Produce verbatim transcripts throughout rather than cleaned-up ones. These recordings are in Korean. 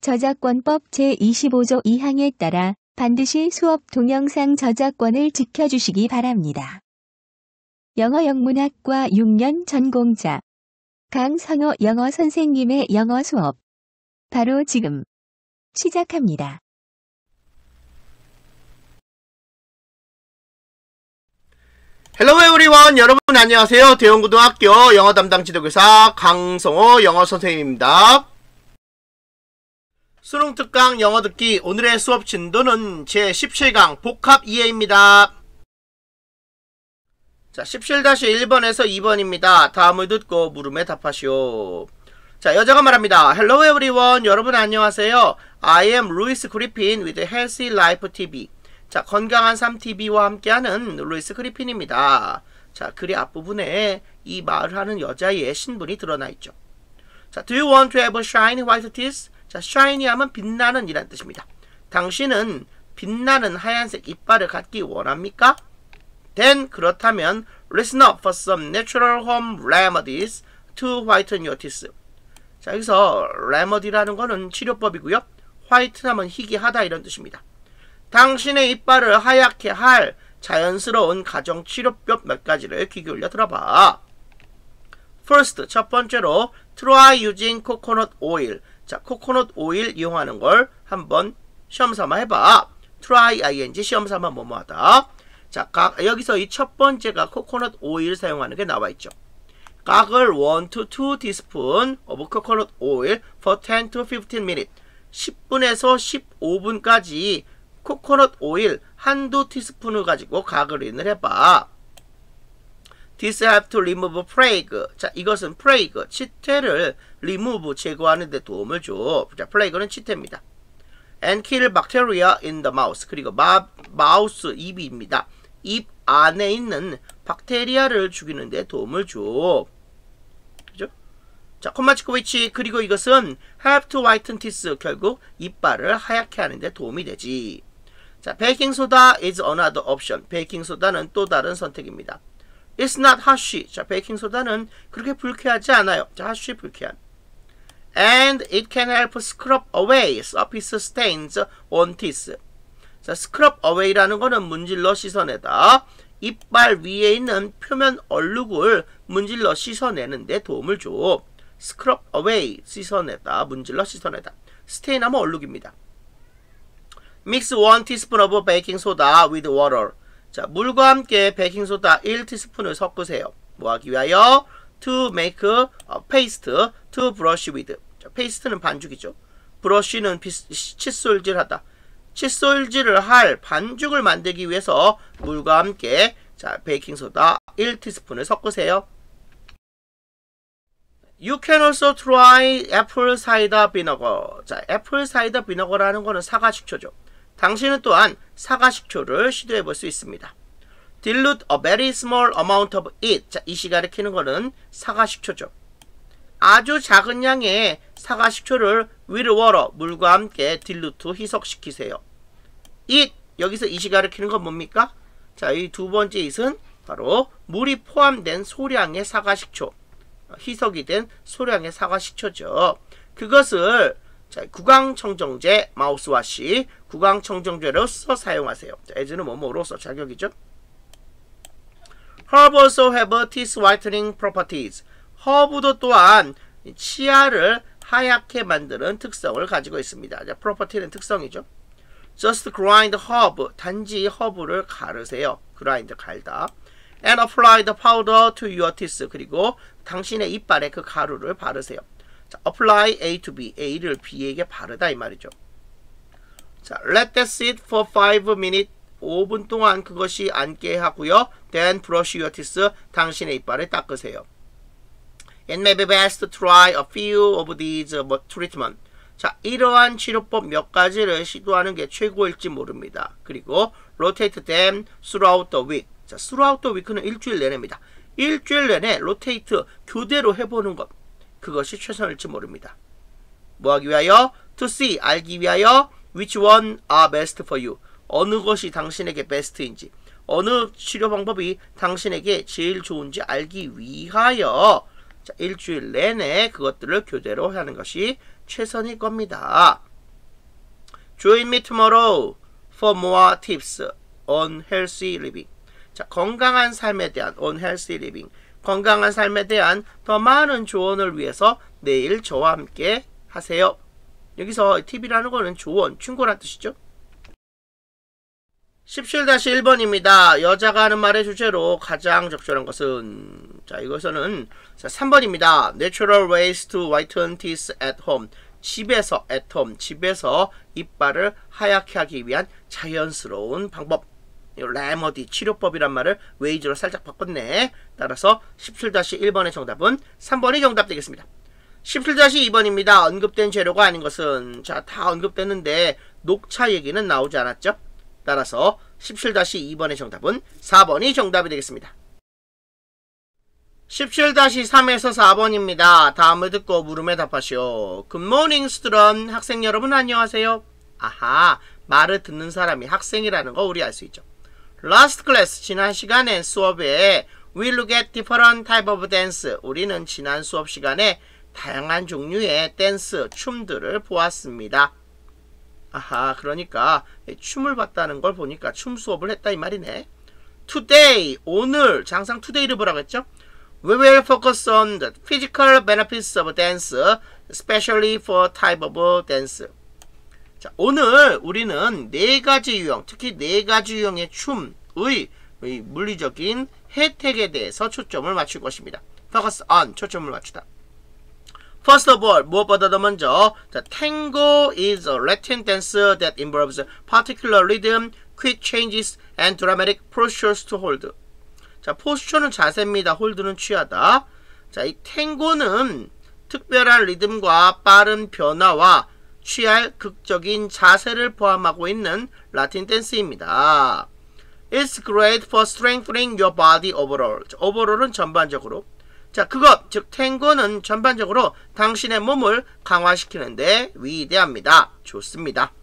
저작권법 제이십오조 이항에 따라 반드시 수업 동영상 저작권을 지켜주시기 바랍니다. 영어 영문학과 육 년 전공자 강선호 영어 선생님의 영어 수업 바로 지금 시작합니다. Hello everyone! 여러분 안녕하세요. 대원고등학교 영어 담당 지도교사 강성호 영어 선생님입니다. 수능 특강 영어 듣기 오늘의 수업 진도는 제십칠 강 복합 이해입니다. 자, 십칠 일 번에서 이 번입니다. 다음을 듣고 물음에 답하시오. 자, 여자가 말합니다. Hello everyone! 여러분 안녕하세요. I am Louis Griffin with Healthy Life 티비. 자, 건강한 삶 티비와 함께하는 루이스 그리핀입니다. 자, 글의 앞부분에 이 말을 하는 여자의 신분이 드러나 있죠. 자, do you want to have shiny white teeth? 자, shiny 하면 빛나는 이란 뜻입니다. 당신은 빛나는 하얀색 이빨을 갖기 원합니까? Then 그렇다면 listen up for some natural home remedies to whiten your teeth. 자, 여기서 remedy라는 거는 치료법이고요. white 하면 희귀하다 이런 뜻입니다. 당신의 이빨을 하얗게 할 자연스러운 가정치료법 몇 가지를 귀 기울여 들어봐. First, 첫 번째로 try using coconut oil. 자, 코코넛 오일 이용하는 걸 한번 시험삼아 해봐. try ing 시험삼아 뭐뭐하다. 자, 각, 여기서 이 첫 번째가 코코넛 오일 사용하는 게 나와 있죠. 각을 일 to 이 teaspoon of coconut oil for ten to fifteen minutes. 십 분에서 십오 분까지 코코넛 오일 한두 티스푼을 가지고 가글인을 해봐. This help to remove plague. 자, 이것은 plague, 치태를 remove, 제거하는 데 도움을 줘. 자, plague는 치태입니다. And kill bacteria in the mouth. 그리고 마, 마우스, 입입니다. 입 안에 있는 박테리아를 죽이는 데 도움을 줘. 그죠? 자, 콤마 치고 위치. 그리고 이것은 help to whiten teeth. 결국 이빨을 하얗게 하는 데 도움이 되지. 자, 베이킹소다 is another option. 베이킹소다는 또 다른 선택입니다. It's not harsh. 자, 베이킹소다는 그렇게 불쾌하지 않아요. 자, harsh 불쾌한. And it can help scrub away surface stains on teeth. 자, scrub away라는 거는 문질러 씻어내다. 이빨 위에 있는 표면 얼룩을 문질러 씻어내는 데 도움을 줘. scrub away, 씻어내다, 문질러 씻어내다. stain 하면 얼룩입니다. Mix one teaspoon of baking soda with water. 자, 물과 함께 베이킹소다 일 티스푼을 섞으세요. 뭐 하기 위하여? To make a paste to brush with. 자, 페이스트는 반죽이죠. 브러쉬는 칫솔질하다. 칫솔질을 할 반죽을 만들기 위해서 물과 함께 자, 베이킹소다 일 티스푼을 섞으세요. You can also try apple cider vinegar. 자, 애플 사이더 비너거라는 거는 사과 식초죠. 당신은 또한 사과 식초를 시도해 볼 수 있습니다. Dilute a very small amount of it. 자, 이 시가 가리키는 거는 사과 식초죠. 아주 작은 양의 사과 식초를 with water, 물과 함께 dilute, 희석시키세요. it, 여기서 이 시가 가리키는 건 뭡니까? 자, 이 두 번째 it은 바로 물이 포함된 소량의 사과 식초, 희석이 된 소량의 사과 식초죠. 그것을 자, 구강청정제, 마우스와시, 구강청정제로서 사용하세요. 자, as는 뭐뭐로서 자격이죠. Herb also have teeth whitening properties. 허브도 또한 치아를 하얗게 만드는 특성을 가지고 있습니다. 자, property는 특성이죠. Just grind herb. 단지 허브를 가르세요. grind, 갈다. And apply the powder to your teeth. 그리고 당신의 이빨에 그 가루를 바르세요. 자, apply A to B. A를 B에게 바르다 이 말이죠. 자, let that sit for five minutes. 오 분 동안 그것이 앉게 하고요. Then brush your teeth. 당신의 이빨을 닦으세요. It may be best to try a few of these treatment. 자, 이러한 치료법 몇 가지를 시도하는 게 최고일지 모릅니다. 그리고 rotate them throughout the week. 자, throughout the week는 일주일 내내입니다. 일주일 내내 rotate, 교대로 해보는 것. 그것이 최선일지 모릅니다. 뭐 하기 위하여? To see, 알기 위하여 which one are best for you. 어느 것이 당신에게 베스트인지, 어느 치료 방법이 당신에게 제일 좋은지 알기 위하여 자, 일주일 내내 그것들을 교대로 하는 것이 최선일 겁니다. Join me tomorrow for more tips on healthy living. 자, 건강한 삶에 대한 on healthy living. 건강한 삶에 대한 더 많은 조언을 위해서 내일 저와 함께 하세요. 여기서 팁이라는 거는 조언, 충고란 뜻이죠. 십칠 일 번입니다. 여자가 하는 말의 주제로 가장 적절한 것은, 자, 이것은 자, 삼 번입니다. Natural ways to whiten teeth at home. 집에서 at home, 집에서 이빨을 하얗게 하기 위한 자연스러운 방법. 레머디, 치료법이란 말을 웨이즈로 살짝 바꿨네. 따라서 십칠 일 번의 정답은 삼 번이 정답 되겠습니다. 십칠 이 번입니다. 언급된 재료가 아닌 것은, 자, 다 언급됐는데 녹차 얘기는 나오지 않았죠? 따라서 십칠 이 번의 정답은 사 번이 정답이 되겠습니다. 십칠 삼에서 사 번입니다. 다음을 듣고 물음에 답하시오. 굿모닝 스튜던. 학생 여러분 안녕하세요. 아하, 말을 듣는 사람이 학생이라는 거 우리 알 수 있죠. Last class, 지난 시간에 수업에 We look at different type of dance. 우리는 지난 수업 시간에 다양한 종류의 댄스, 춤들을 보았습니다. 아하, 그러니까 춤을 봤다는 걸 보니까 춤 수업을 했다 이 말이네. Today, 오늘, 자, 항상 today를 보라고 했죠. We will focus on the physical benefits of dance, especially for type of dance. 자, 오늘 우리는 네 가지 유형, 특히 네 가지 유형의 춤의 물리적인 혜택에 대해서 초점을 맞출 것입니다. Focus on, 초점을 맞추다. First of all, 무엇보다도 먼저, 자, Tango is a Latin dance that involves particular rhythm, quick changes, and dramatic postures to hold. 자, 포스처는 자세입니다. 홀드는 취하다. 자, 이 탱고는 특별한 리듬과 빠른 변화와 취할 극적인 자세를 포함하고 있는 라틴 댄스입니다. It's great for strengthening your body overall. 자, overall은 전반적으로. 자, 그것, 즉 탱고는 전반적으로 당신의 몸을 강화시키는데 위대합니다. 좋습니다.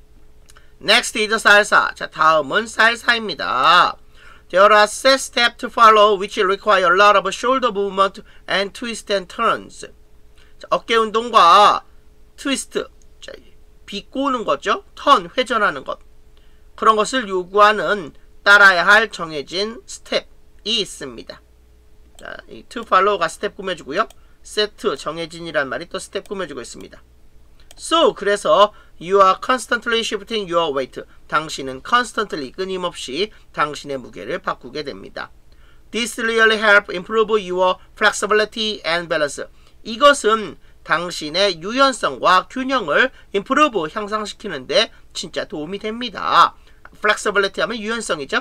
Next is salsa. 자, 다음은 살사입니다. There are set steps to follow which require a lot of shoulder movement and twist and turns. 자, 어깨 운동과 트위스트, 자, 비꼬는 거죠. 턴, 회전하는 것. 그런 것을 요구하는 따라야 할 정해진 스텝이 있습니다. 자, 이 to follow가 스텝 꾸며주고요. set, 정해진이란 말이 또 스텝 꾸며주고 있습니다. So, 그래서 you are constantly shifting your weight. 당신은 constantly, 끊임없이 당신의 무게를 바꾸게 됩니다. This really help improve your flexibility and balance. 이것은 당신의 유연성과 균형을 improve, 향상시키는데 진짜 도움이 됩니다. flexibility 하면 유연성이죠.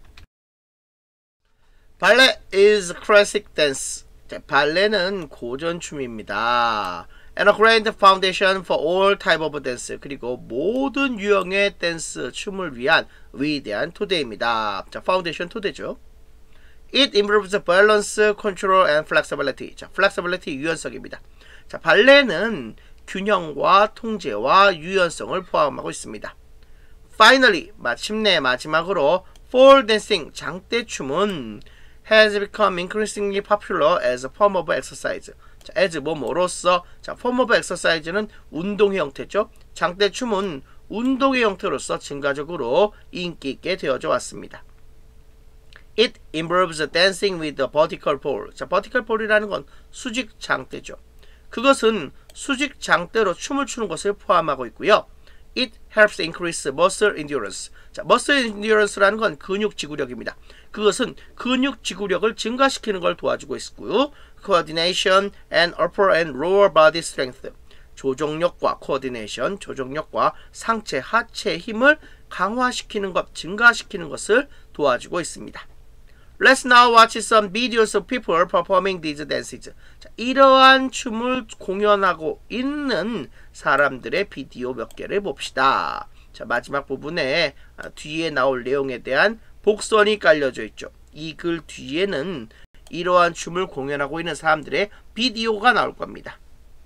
발레 is classic dance. 자, 발레는 고전춤입니다. And a grand foundation for all type of dance. 그리고 모든 유형의 댄스, 춤을 위한 위대한 토대입니다. 자, 파운데이션 토대죠. It improves balance, control, and flexibility. 자, flexibility, 유연성입니다. 자, 발레는 균형과 통제와 유연성을 포함하고 있습니다. Finally, 마침내 마지막으로 fall dancing, 장대춤은 has become increasingly popular as a form of exercise. 자, as 뭐뭐로서, 자, form of exercise는 운동의 형태죠. 장대춤은 운동의 형태로서 증가적으로 인기 있게 되어져 왔습니다. It involves dancing with a vertical pole. 자, vertical pole이라는 건 수직 장대죠. 그것은 수직 장대로 춤을 추는 것을 포함하고 있고요. It helps increase muscle endurance. 자, muscle endurance라는 건 근육 지구력입니다. 그것은 근육 지구력을 증가시키는 걸 도와주고 있고요. Coordination and upper and lower body strength. 조종력과 coordination, 조종력과 상체, 하체의 힘을 강화시키는 것, 증가시키는 것을 도와주고 있습니다. Let's now watch some videos of people performing these dances. 자, 이러한 춤을 공연하고 있는 사람들의 비디오 몇 개를 봅시다. 자, 마지막 부분에 아, 뒤에 나올 내용에 대한 복선이 깔려져 있죠. 이 글 뒤에는 이러한 춤을 공연하고 있는 사람들의 비디오가 나올 겁니다.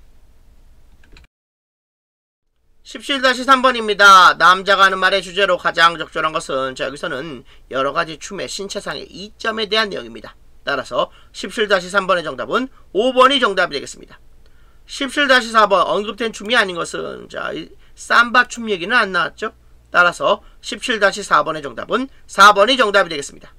십칠 삼 번입니다. 남자가 하는 말의 주제로 가장 적절한 것은, 자, 여기서는 여러가지 춤의 신체상의 이점에 대한 내용입니다. 따라서 십칠 삼 번의 정답은 오 번이 정답이 되겠습니다. 십칠 사 번 언급된 춤이 아닌 것은, 자, 삼바 춤 얘기는 안 나왔죠? 따라서 십칠 사 번의 정답은 사 번이 정답이 되겠습니다.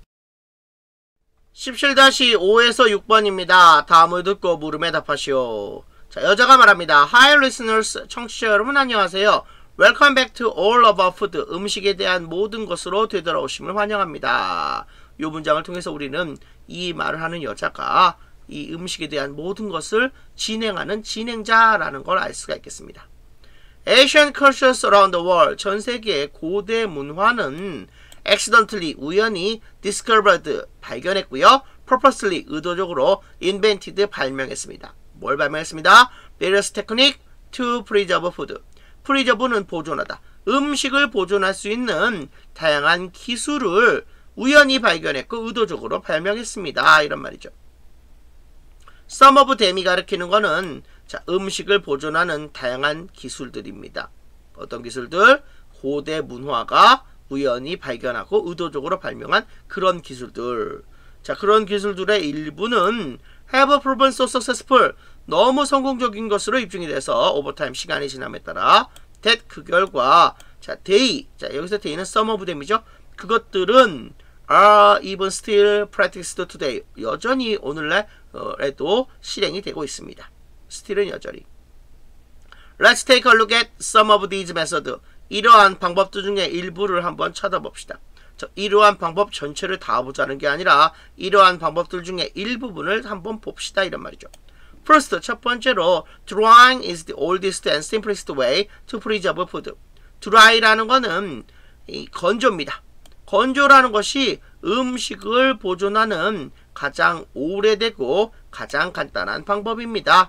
십칠 오에서 육 번입니다. 다음을 듣고 물음에 답하시오. 자, 여자가 말합니다. Hi listeners, 청취자 여러분 안녕하세요. Welcome back to all about food. 음식에 대한 모든 것으로 되돌아오심을 환영합니다. 이 문장을 통해서 우리는 이 말을 하는 여자가 이 음식에 대한 모든 것을 진행하는 진행자라는 걸 알 수가 있겠습니다. Asian cultures around the world. 전 세계의 고대 문화는 accidentally, 우연히 discovered, 발견했고요. purposely, 의도적으로 invented, 발명했습니다. 뭘 발명했습니다? various technique to preserve food. preserve는 보존하다. 음식을 보존할 수 있는 다양한 기술을 우연히 발견했고 의도적으로 발명했습니다. 이런 말이죠. Some of them이 가리키는 거는 자, 음식을 보존하는 다양한 기술들입니다. 어떤 기술들? 고대 문화가 우연히 발견하고 의도적으로 발명한 그런 기술들. 자, 그런 기술들의 일부는 have proven so successful. 너무 성공적인 것으로 입증이 돼서 오버타임 시간이 지남에 따라 that 그 결과 자, they. 자, 여기서 they는 some of them이죠. 그것들은 are even still practiced today. 여전히 오늘날에도 실행이 되고 있습니다. still은 여전히. Let's take a look at some of these methods. 이러한 방법들 중에 일부를 한번 쳐다봅시다. 저, 이러한 방법 전체를 다 보자는 게 아니라 이러한 방법들 중에 일부분을 한번 봅시다 이런 말이죠. First, 첫 번째로 drying is the oldest and simplest way to preserve food. dry라는 거는 이 건조입니다. 건조라는 것이 음식을 보존하는 가장 오래되고 가장 간단한 방법입니다.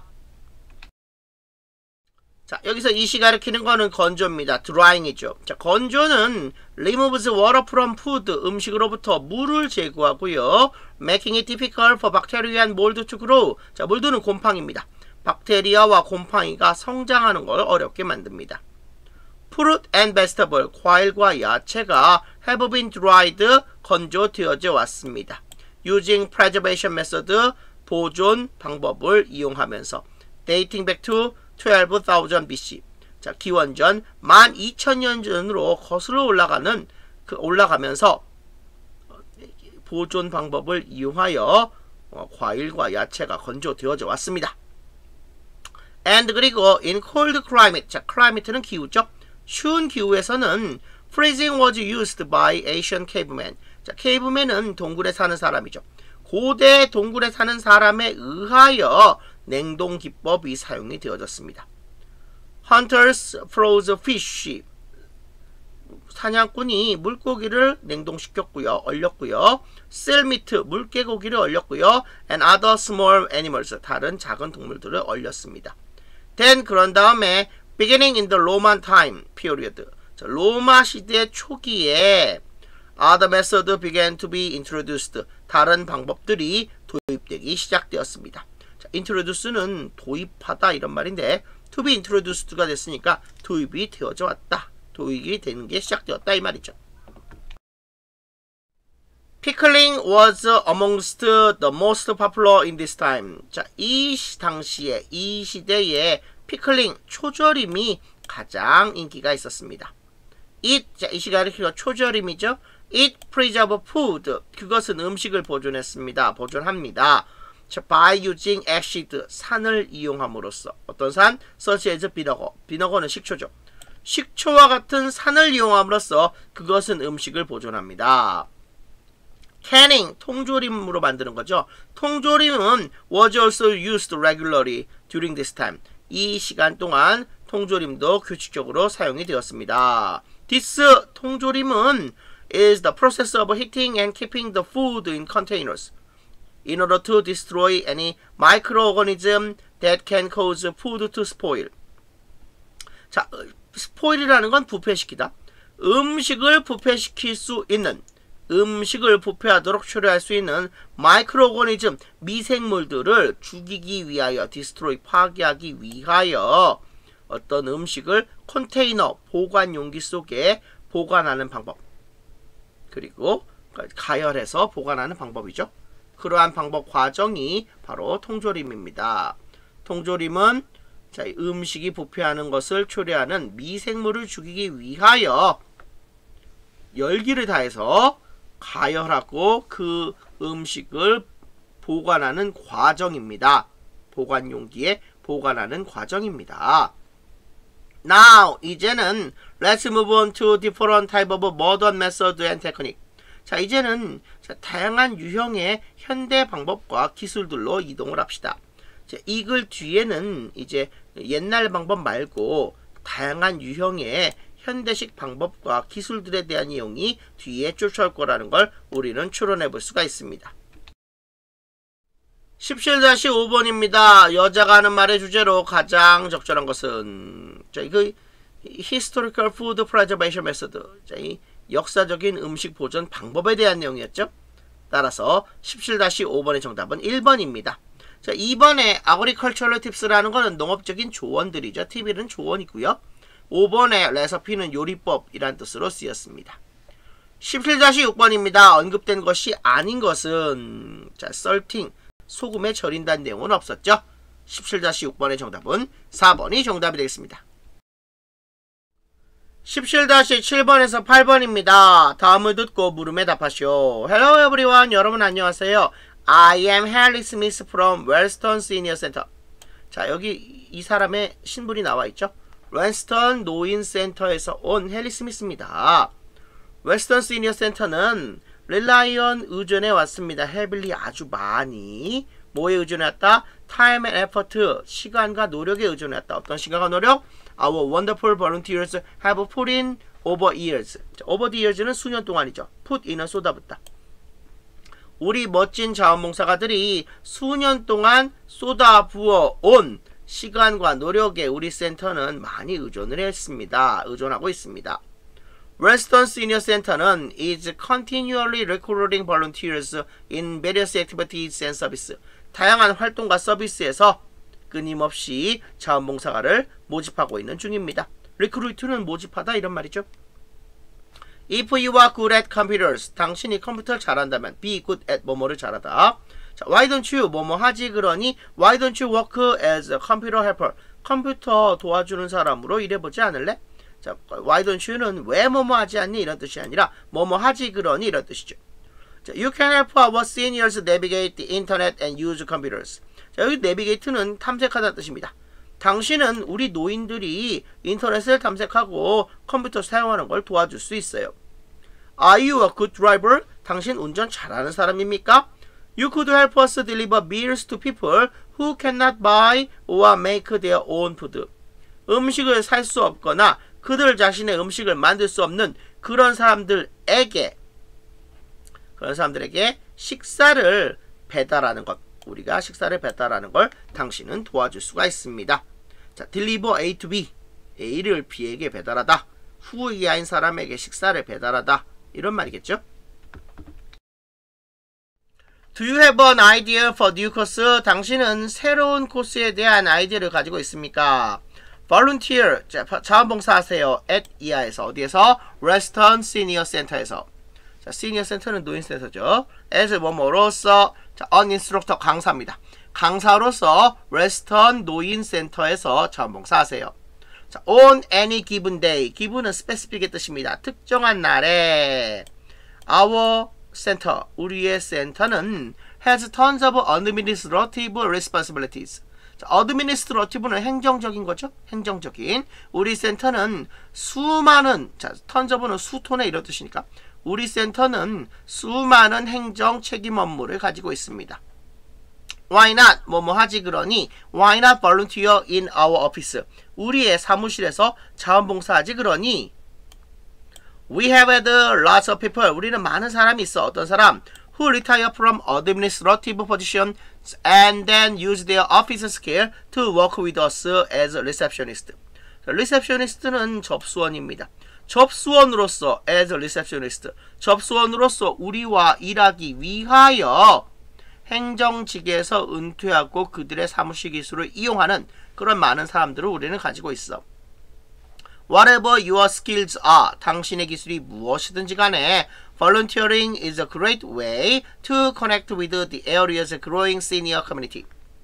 자, 여기서 이시 가리키는 거는 건조입니다. drying이죠. 자, 건조는 removes water from food. 음식으로부터 물을 제거하고요. making it difficult for bacteria and mold to grow. 자, 몰드는 곰팡이입니다. 박테리아와 곰팡이가 성장하는 걸 어렵게 만듭니다. fruit and vegetable. 과일과 야채가 have been dried. 건조되어져 왔습니다. using preservation method. 보존 방법을 이용하면서 dating back to twelve thousand 비씨. 자, 기원전 만 이천 년 전으로 거슬러 올라가는 그 올라가면서 보존 방법을 이용하여 어, 과일과 야채가 건조되어져 왔습니다. And 그리고 in cold climate. 자, climate는 기후죠. 추운 기후에서는 freezing was used by ancient cavemen. 자, cavemen은 동굴에 사는 사람이죠. 고대 동굴에 사는 사람에 의하여 냉동 기법이 사용이 되어졌습니다. Hunters froze fish. 사냥꾼이 물고기를 냉동시켰고요. 얼렸고요. seal meat. 물개고기를 얼렸고요. and other small animals. 다른 작은 동물들을 얼렸습니다. then 그런 다음에 beginning in the Roman time period. 자, 로마 시대 초기에 other methods began to be introduced. 다른 방법들이 도입되기 시작되었습니다. 자, introduce는 도입하다 이런 말인데 to be introduced가 됐으니까 도입이 되어져 왔다. 도입이 되는 게 시작되었다 이 말이죠. Pickling was amongst the most popular in this time. 자, 이 당시에 이 시대에 피클링 초절임이 가장 인기가 있었습니다. It, 자, 이 시간에 초절임이죠. It preserve food. 그것은 음식을 보존했습니다. 보존합니다. 자, by using acid. 산을 이용함으로써. 어떤 산? such as vinegar. vinegar는 식초죠. 식초와 같은 산을 이용함으로써 그것은 음식을 보존합니다. canning. 통조림으로 만드는 거죠. 통조림은 was also used regularly during this time. 이 시간 동안 통조림도 규칙적으로 사용이 되었습니다. This 통조림은 is the process of heating and keeping the food in containers in order to destroy any microorganism that can cause food to spoil. 자, spoil이라는 건 부패시키다. 음식을 부패시킬 수 있는, 음식을 부패하도록 처리할 수 있는 마이크로오거니즘, 미생물들을 죽이기 위하여, 디스트로이, 파괴하기 위하여 어떤 음식을 컨테이너, 보관 용기 속에 보관하는 방법. 그리고 가열해서 보관하는 방법이죠. 그러한 방법 과정이 바로 통조림입니다. 통조림은 자, 음식이 부패하는 것을 초래하는 미생물을 죽이기 위하여 열기를 다해서 가열하고 그 음식을 보관하는 과정입니다. 보관 용기에 보관하는 과정입니다. Now, 이제는 let's move on to different type of modern method and technique. 자, 이제는 자, 다양한 유형의 현대 방법과 기술들로 이동을 합시다. 자, 이 글 뒤에는 이제 옛날 방법 말고 다양한 유형의 현대식 방법과 기술들에 대한 내용이 뒤에 쫓아올 거라는 걸 우리는 추론해 볼 수가 있습니다. 십칠 오 번입니다. 여자가 하는 말의 주제로 가장 적절한 것은 자, 이거 Historical Food Preservation Method. 자, 이 역사적인 음식 보존 방법에 대한 내용이었죠. 따라서 십칠 오 번의 정답은 일 번입니다. 자, 이 번에 Agricultural Tips라는 것은 농업적인 조언들이죠. 팁은 조언이고요. 오 번에 레시피는 요리법이란 뜻으로 쓰였습니다. 십칠 육 번입니다. 언급된 것이 아닌 것은 자, 썰팅, 소금에 절인다는 내용은 없었죠. 십칠 육 번의 정답은 사 번이 정답이 되겠습니다. 십칠 칠 번에서 팔 번입니다. 다음을 듣고 물음에 답하시오. Hello everyone. 여러분 안녕하세요. I am Harry Smith from Wellston Senior Center. 자, 여기 이 사람의 신분이 나와 있죠. 웰스턴 노인센터에서 온 해리 스미스입니다. 웰스턴 시니어 센터는 릴라이언 의존해 왔습니다. 헤빌리 아주 많이 뭐에 의존해 왔다? Time and effort, 시간과 노력에 의존해 왔다. 어떤 시간과 노력? Our wonderful volunteers have put in over years. 자, over the years는 수년 동안이죠. put in은 쏟아붓다. 우리 멋진 자원봉사가들이 수년 동안 쏟아부어 온 시간과 노력에 우리 센터는 많이 의존을 했습니다. 의존하고 있습니다. 웰스턴 Senior Center는 is continually recruiting volunteers in various activities and services. 다양한 활동과 서비스에서 끊임없이 자원봉사가를 모집하고 있는 중입니다. recruit는 모집하다 이런 말이죠. If you are good at computers, 당신이 컴퓨터를 잘한다면 be good at 뭐뭐를 잘하다. 자, why don't you 뭐뭐 하지 그러니 why don't you work as a computer helper? 컴퓨터 도와주는 사람으로 일해보지 않을래? 자, why don't you는 왜 뭐뭐 하지 않니? 이런 뜻이 아니라 뭐뭐 하지 그러니 이런 뜻이죠. 자, you can help our seniors navigate the internet and use computers. 자, 여기 navigate는 탐색하다는 뜻입니다. 당신은 우리 노인들이 인터넷을 탐색하고 컴퓨터 사용하는 걸 도와줄 수 있어요. Are you a good driver? 당신 운전 잘하는 사람입니까? You could help us deliver meals to people who cannot buy or make their own food. 음식을 살 수 없거나 그들 자신의 음식을 만들 수 없는 그런 사람들에게 그런 사람들에게 식사를 배달하는 것. 우리가 식사를 배달하는 걸 당신은 도와줄 수가 있습니다. 자, deliver A to B. A를 B에게 배달하다. 후이하인 사람에게 식사를 배달하다. 이런 말이겠죠? Do you have an idea for new course? 당신은 새로운 코스에 대한 아이디어를 가지고 있습니까? Volunteer, 자, 자원봉사 하세요. at 이하에서 어디에서? Wellston Senior Center에서. 자, Senior Center는 노인센터죠. as 뭐뭐로서 자, an instructor 강사입니다. 강사로서 Wellston 노인센터에서 자원봉사 하세요. 자, on any given day. given은 specific의 뜻입니다. 특정한 날에 our center, 우리의 센터는 has tons of administrative responsibilities. 자, administrative는 행정적인 거죠. 행정적인. 우리 센터는 수많은, 자, tons of는 수톤의 이런 뜻이니까 우리 센터는 수많은 행정 책임 업무를 가지고 있습니다. Why not? 뭐뭐 하지 그러니 Why not volunteer in our office? 우리의 사무실에서 자원봉사하지 그러니 We have had lots of people. 우리는 많은 사람이 있어. 어떤 사람? Who retire from administrative positions and then use their office skill to work with us as a receptionist. receptionist는 접수원입니다. 접수원으로서 as a receptionist. 접수원으로서 우리와 일하기 위하여 행정직에서 은퇴하고 그들의 사무실 기술을 이용하는 그런 많은 사람들을 우리는 가지고 있어. Whatever your skills are, 당신의 기술이 무엇이든지 간에 volunteering is a great way to connect with the area's growing senior community.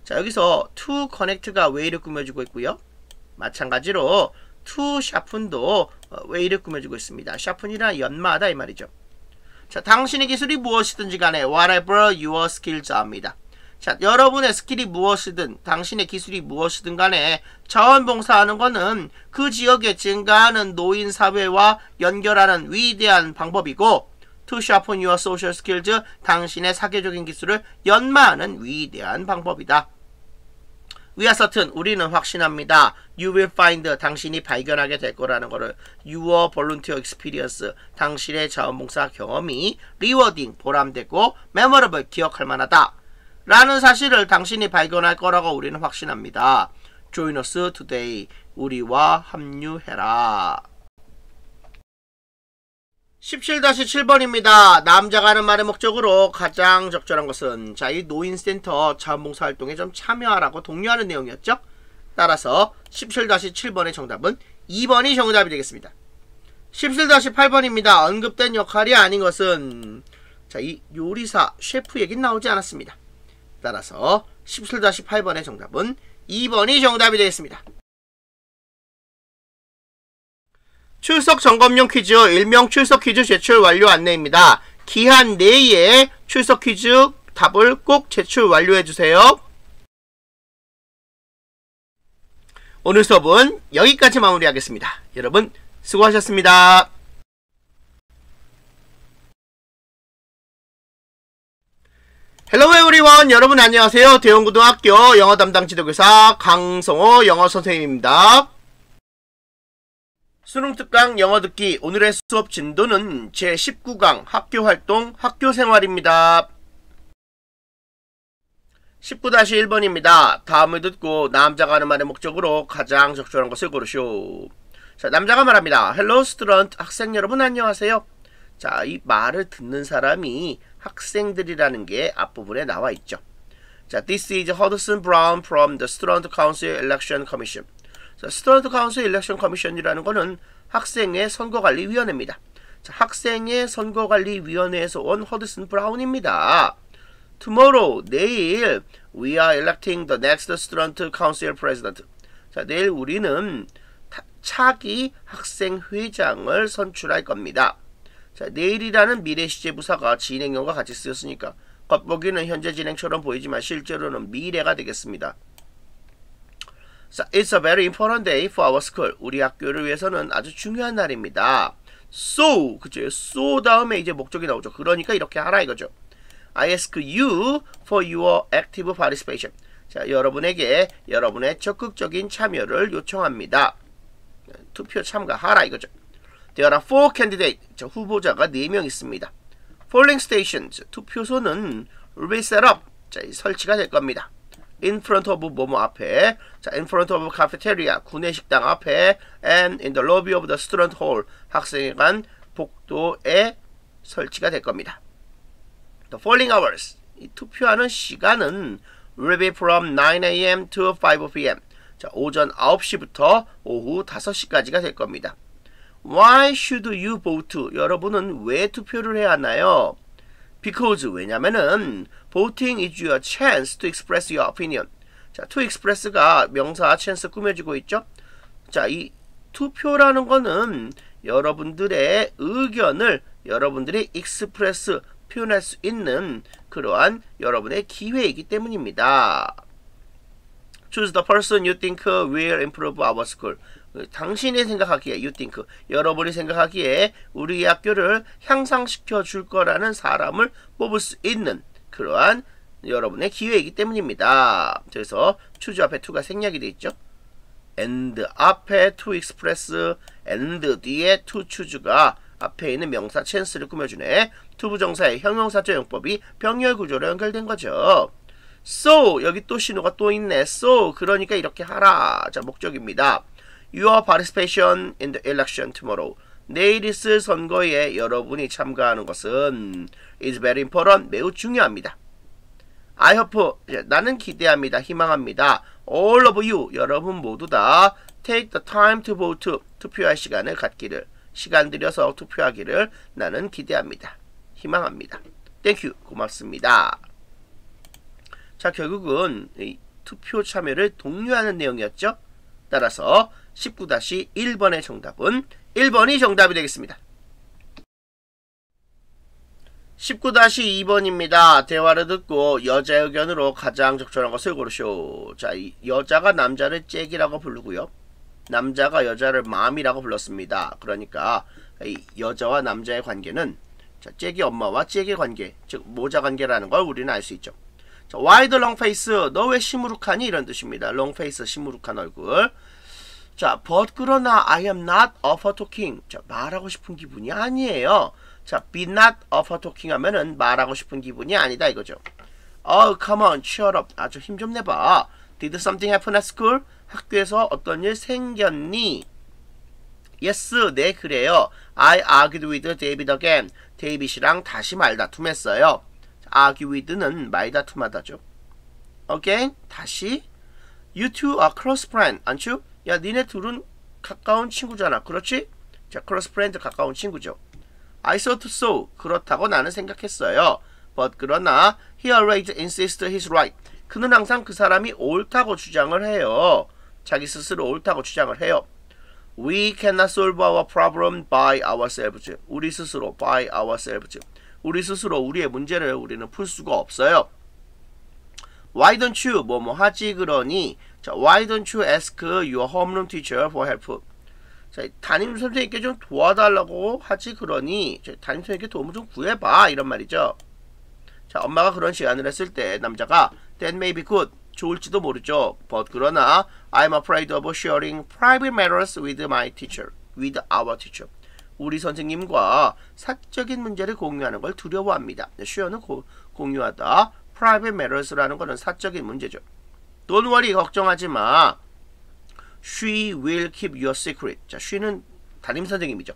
자, 여기서 to connect가 way를 꾸며주고 있고요. 마찬가지로 to sharpen도 way를 꾸며주고 있습니다. sharpen이란 연마하다 이 말이죠. 자, 당신의 기술이 무엇이든지 간에 whatever your skills are입니다. 자, 여러분의 스킬이 무엇이든 당신의 기술이 무엇이든 간에 자원봉사하는 것은 그 지역에 증가하는 노인 사회와 연결하는 위대한 방법이고 to sharpen your social skills 당신의 사교적인 기술을 연마하는 위대한 방법이다. We are certain 우리는 확신합니다. You will find 당신이 발견하게 될 거라는 거를 your volunteer experience 당신의 자원봉사 경험이 rewarding 보람되고 memorable 기억할 만하다. 라는 사실을 당신이 발견할 거라고 우리는 확신합니다. Join us today. 우리와 합류해라. 십칠 칠 번입니다. 남자가 하는 말의 목적으로 가장 적절한 것은 자, 이 노인센터 자원봉사 활동에 좀 참여하라고 독려하는 내용이었죠. 따라서 십칠 칠 번의 정답은 이 번이 정답이 되겠습니다. 십칠 팔 번입니다. 언급된 역할이 아닌 것은 자, 이 요리사 셰프 얘기는 나오지 않았습니다. 따라서 십칠 팔 번의 정답은 이 번이 정답이 되겠습니다. 출석 점검용 퀴즈, 일명 출석 퀴즈 제출 완료 안내입니다. 기한 내에 출석 퀴즈 답을 꼭 제출 완료해주세요. 오늘 수업은 여기까지 마무리하겠습니다. 여러분 수고하셨습니다. 헬로 에브리원 여러분 안녕하세요. 대원고등학교 영어 담당 지도교사 강성호 영어 선생님입니다. 수능 특강 영어 듣기 오늘의 수업 진도는 제십구 강 학교활동 학교생활입니다. 십구 일 번입니다. 다음을 듣고 남자가 하는 말의 목적으로 가장 적절한 것을 고르시오. 자, 남자가 말합니다. Hello student 학생 여러분 안녕하세요. 자, 이 말을 듣는 사람이 학생들이라는 게 앞부분에 나와 있죠. 자, This is Hudson Brown from the Student Council Election Commission. 자, Student Council Election Commission이라는 거는 학생의 선거관리위원회입니다. 자, 학생의 선거관리위원회에서 온 허드슨 브라운입니다. Tomorrow, 내일 we are electing the next Student Council President. 자, 내일 우리는 차기 학생회장을 선출할 겁니다. 자, 내일이라는 미래 시제 부사가 진행형과 같이 쓰였으니까 겉보기는 현재 진행처럼 보이지만 실제로는 미래가 되겠습니다. 자, It's a very important day for our school. 우리 학교를 위해서는 아주 중요한 날입니다. So, 그죠? So 다음에 이제 목적이 나오죠. 그러니까 이렇게 하라 이거죠. I ask you for your active participation. 자, 여러분에게 여러분의 적극적인 참여를 요청합니다. 투표 참가하라 이거죠. There are four candidates. 자, 후보자가 네 명 있습니다. Polling stations. 투표소는 will be set up. 자, 설치가 될 겁니다. In front of 뭐뭐 앞에. 자, in front of cafeteria. 구내식당 앞에. And in the lobby of the student hall. 학생회관 복도에 설치가 될 겁니다. The polling hours. 이 투표하는 시간은 will be from nine A M to five P M 자, 오전 아홉 시부터 오후 다섯 시까지가 될 겁니다. Why should you vote? 여러분은 왜 투표를 해야 하나요? Because 왜냐면은 voting is your chance to express your opinion. 자, to express가 명사 chance 꾸며지고 있죠. 자, 이 투표라는 거는 여러분들의 의견을 여러분들이 express 표현할 수 있는 그러한 여러분의 기회이기 때문입니다. Choose the person you think will improve our school. 당신이 생각하기에 you think, 여러분이 생각하기에 우리 학교를 향상시켜 줄 거라는 사람을 뽑을 수 있는 그러한 여러분의 기회이기 때문입니다. 그래서 choose 앞에 to가 생략이 되어 있죠. and 앞에 to express, and 뒤에 to choose가 앞에 있는 명사 chance를 꾸며주네. 투부정사의 형용사적 용법이 병렬 구조로 연결된 거죠. So 여기 또 신호가 또 있네. So 그러니까 이렇게 하라. 자, 목적입니다. Your participation in the election tomorrow. 내일 있을 선거에 여러분이 참가하는 것은 is very important. 매우 중요합니다. I hope. 나는 기대합니다. 희망합니다. All of you. 여러분 모두 다 take the time to vote. 투표할 시간을 갖기를. 시간 들여서 투표하기를 나는 기대합니다. 희망합니다. Thank you. 고맙습니다. 자, 결국은 투표 참여를 독려하는 내용이었죠. 따라서 십구 일 번의 정답은 일 번이 정답이 되겠습니다. 십구 이 번입니다. 대화를 듣고 여자 의견으로 가장 적절한 것을 고르시오. 자, 이 여자가 남자를 잭이라고 부르고요. 남자가 여자를 맘이라고 불렀습니다. 그러니까 이 여자와 남자의 관계는 자, 잭이 엄마와 잭의 관계, 즉 모자 관계라는 걸 우리는 알 수 있죠. 자, why the long face? 너 왜 시무룩하니? 이런 뜻입니다. long face, 시무룩한 얼굴. 자, but 그러나 I am not of a talking. 자, 말하고 싶은 기분이 아니에요. 자, be not of a talking 하면은 말하고 싶은 기분이 아니다 이거죠. Oh, come on, cheer up. 아주 힘 좀 내봐. Did something happen at school? 학교에서 어떤 일 생겼니? Yes, 네 그래요. I argued with David again. 데이빗이랑 다시 말다툼했어요. argue with는 말다툼하다죠. Again, 다시. You two are close friends, aren't you? 야, 니네 둘은 가까운 친구잖아. 그렇지? 자, close friend, 가까운 친구죠. I thought so. 그렇다고 나는 생각했어요. But 그러나 he always insists he's right. 그는 항상 그 사람이 옳다고 주장을 해요. 자기 스스로 옳다고 주장을 해요. We cannot solve our problem by ourselves. 우리 스스로 by ourselves. 우리 스스로 우리의 문제를 우리는 풀 수가 없어요. Why don't you 뭐뭐 하지 그러니? 자, why don't you ask your homeroom teacher for help? 자, 담임 선생님께 좀 도와달라고 하지 그러니 자, 담임 선생님께 도움을 좀 구해봐 이런 말이죠. 자, 엄마가 그런 제안을 했을 때 남자가 that may be good 좋을지도 모르죠. But 그러나 I'm afraid of sharing private matters with my teacher, with our teacher. 우리 선생님과 사적인 문제를 공유하는 걸 두려워합니다. share는 고, 공유하다. private matters라는 거는 사적인 문제죠. Don't worry, 걱정하지 마. She will keep your secret. 자, she는 담임 선생님이죠.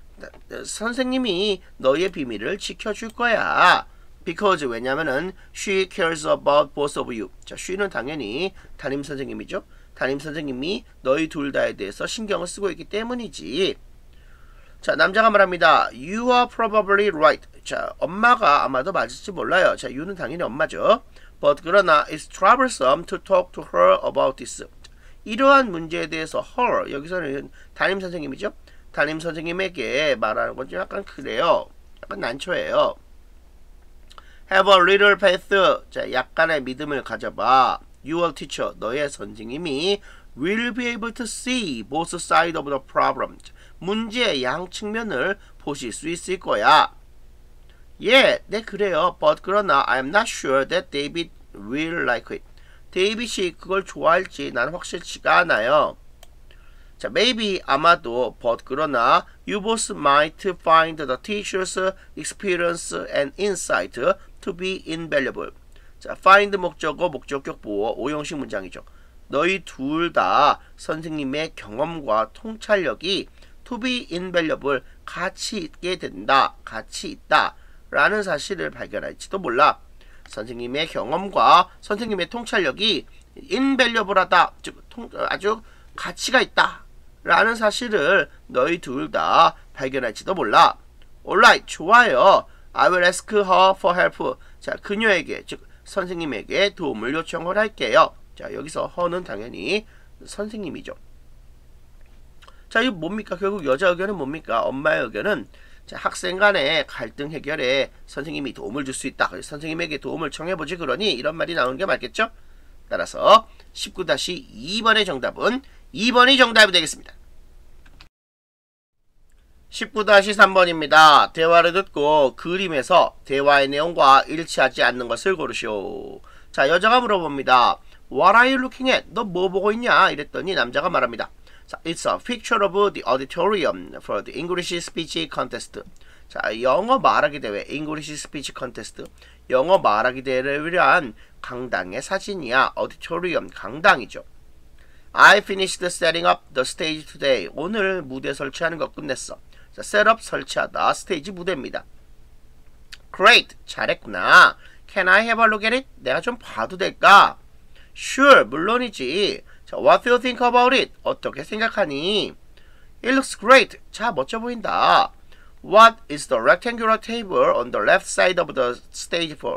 선생님이 너의 비밀을 지켜줄 거야. Because 왜냐면은 she cares about both of you. 자, she는 당연히 담임 선생님이죠. 담임 선생님이 너희 둘 다에 대해서 신경을 쓰고 있기 때문이지. 자, 남자가 말합니다. You are probably right. 자, 엄마가 아마도 맞을지 몰라요. 자, you는 당연히 엄마죠. But 그러나 it's troublesome to talk to her about this. 이러한 문제에 대해서 her, 여기서는 담임 선생님이죠. 담임 선생님에게 말하는 건 좀 약간 그래요. 약간 난처해요. Have a little faith. 자, 약간의 믿음을 가져봐. Your teacher, 너의 선생님이 will be able to see both sides of the problem. 문제의 양 측면을 보실 수 있을 거야. 예, 네 그래요. But 그러나 I'm not sure that David will like it. 데이빗이 그걸 좋아할지 나는 확실치가 않아요. 자, maybe 아마도 but 그러나 you both might find the teacher's experience and insight to be invaluable. 자, find 목적어, 목적격 보어, 오형식 문장이죠. 너희 둘 다 선생님의 경험과 통찰력이 to be invaluable, 가치 있게 된다, 가치 있다 라는 사실을 발견할지도 몰라. 선생님의 경험과 선생님의 통찰력이 invaluable하다, 즉 통, 아주 가치가 있다 라는 사실을 너희 둘 다 발견할지도 몰라. Alright, 좋아요. I will ask her for help. 자, 그녀에게, 즉 선생님에게 도움을 요청을 할게요. 자, 여기서 her는 당연히 선생님이죠. 자, 이거 뭡니까? 결국 여자 의견은 뭡니까? 엄마의 의견은 자, 학생 간의 갈등 해결에 선생님이 도움을 줄 수 있다. 선생님에게 도움을 청해보지 그러니 이런 말이 나오는 게 맞겠죠? 따라서 십구 이 번의 정답은 이 번이 정답이 되겠습니다. 십구 삼 번입니다. 대화를 듣고 그림에서 대화의 내용과 일치하지 않는 것을 고르시오. 자, 여자가 물어봅니다. What are you looking at? 너 뭐 보고 있냐? 이랬더니 남자가 말합니다. 자, It's a picture of the auditorium for the English speech contest. 자, 영어 말하기 대회, English speech contest. 영어 말하기 대회를 위한 강당의 사진이야. auditorium, 강당이죠. I finished setting up the stage today. 오늘 무대 설치하는 거 끝냈어. 자, 셋업 설치하다, 스테이지 무대입니다. Great, 잘했구나. Can I have a look at it? 내가 좀 봐도 될까? Sure, 물론이지. 자, what do you think about it? 어떻게 생각하니? It looks great. 자, 멋져 보인다. What is the rectangular table on the left side of the stage for?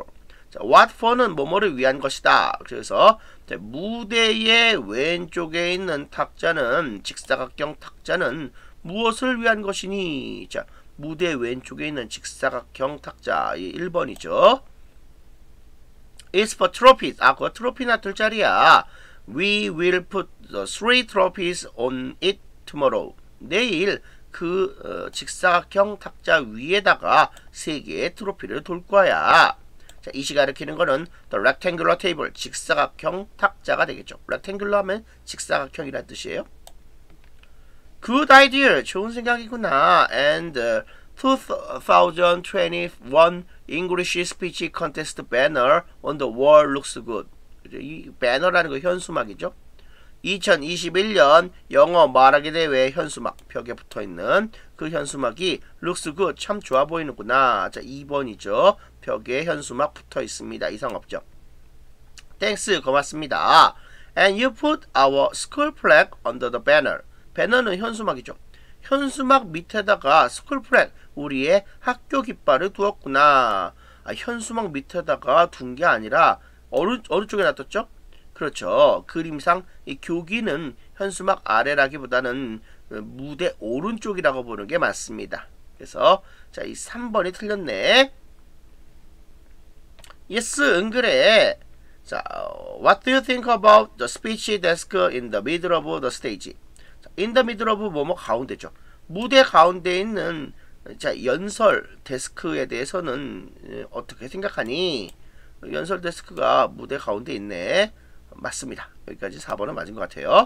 자, what for는 뭐뭐를 위한 것이다. 그래서 자, 무대의 왼쪽에 있는 탁자는 직사각형 탁자는 무엇을 위한 것이니? 자, 무대 왼쪽에 있는 직사각형 탁자 이 일 번이죠. It's for trophies. 아, 그거 트로피 놔둘 자리야. We will put the three trophies on it tomorrow. 내일 그 어, 직사각형 탁자 위에다가 세 개의 트로피를 둘 거야. 자, 이 시가 가리키는 거는 the rectangular table, 직사각형 탁자가 되겠죠. rectangular 하면 직사각형이라는 뜻이에요. Good idea. 좋은 생각이구나. And uh, twenty twenty-one English speech contest banner on the wall looks good. 이 배너라는 거 현수막이죠. 이천이십일 년 영어 말하기 대회 현수막 벽에 붙어있는 그 현수막이 looks good. 참 좋아 보이는구나. 자, 이 번이죠. 벽에 현수막 붙어있습니다. 이상 없죠. Thanks. 고맙습니다. And you put our school flag under the banner. 배너는 현수막이죠. 현수막 밑에다가 school flag, 우리의 학교 깃발을 두었구나. 아, 현수막 밑에다가 둔 게 아니라 어느, 어느 쪽에 놔뒀죠? 그렇죠. 그림상 이 교기는 현수막 아래라기보다는 무대 오른쪽이라고 보는 게 맞습니다. 그래서 자, 이 삼 번이 틀렸네. Yes, 응 그래. 자, what do you think about the speech desk in the middle of the stage? 자, in the middle of 뭐뭐 가운데죠. 무대 가운데 있는 자, 연설 데스크에 대해서는 어떻게 생각하니? 연설 데스크가 무대 가운데 있네. 맞습니다. 여기까지 사 번은 맞은 것 같아요.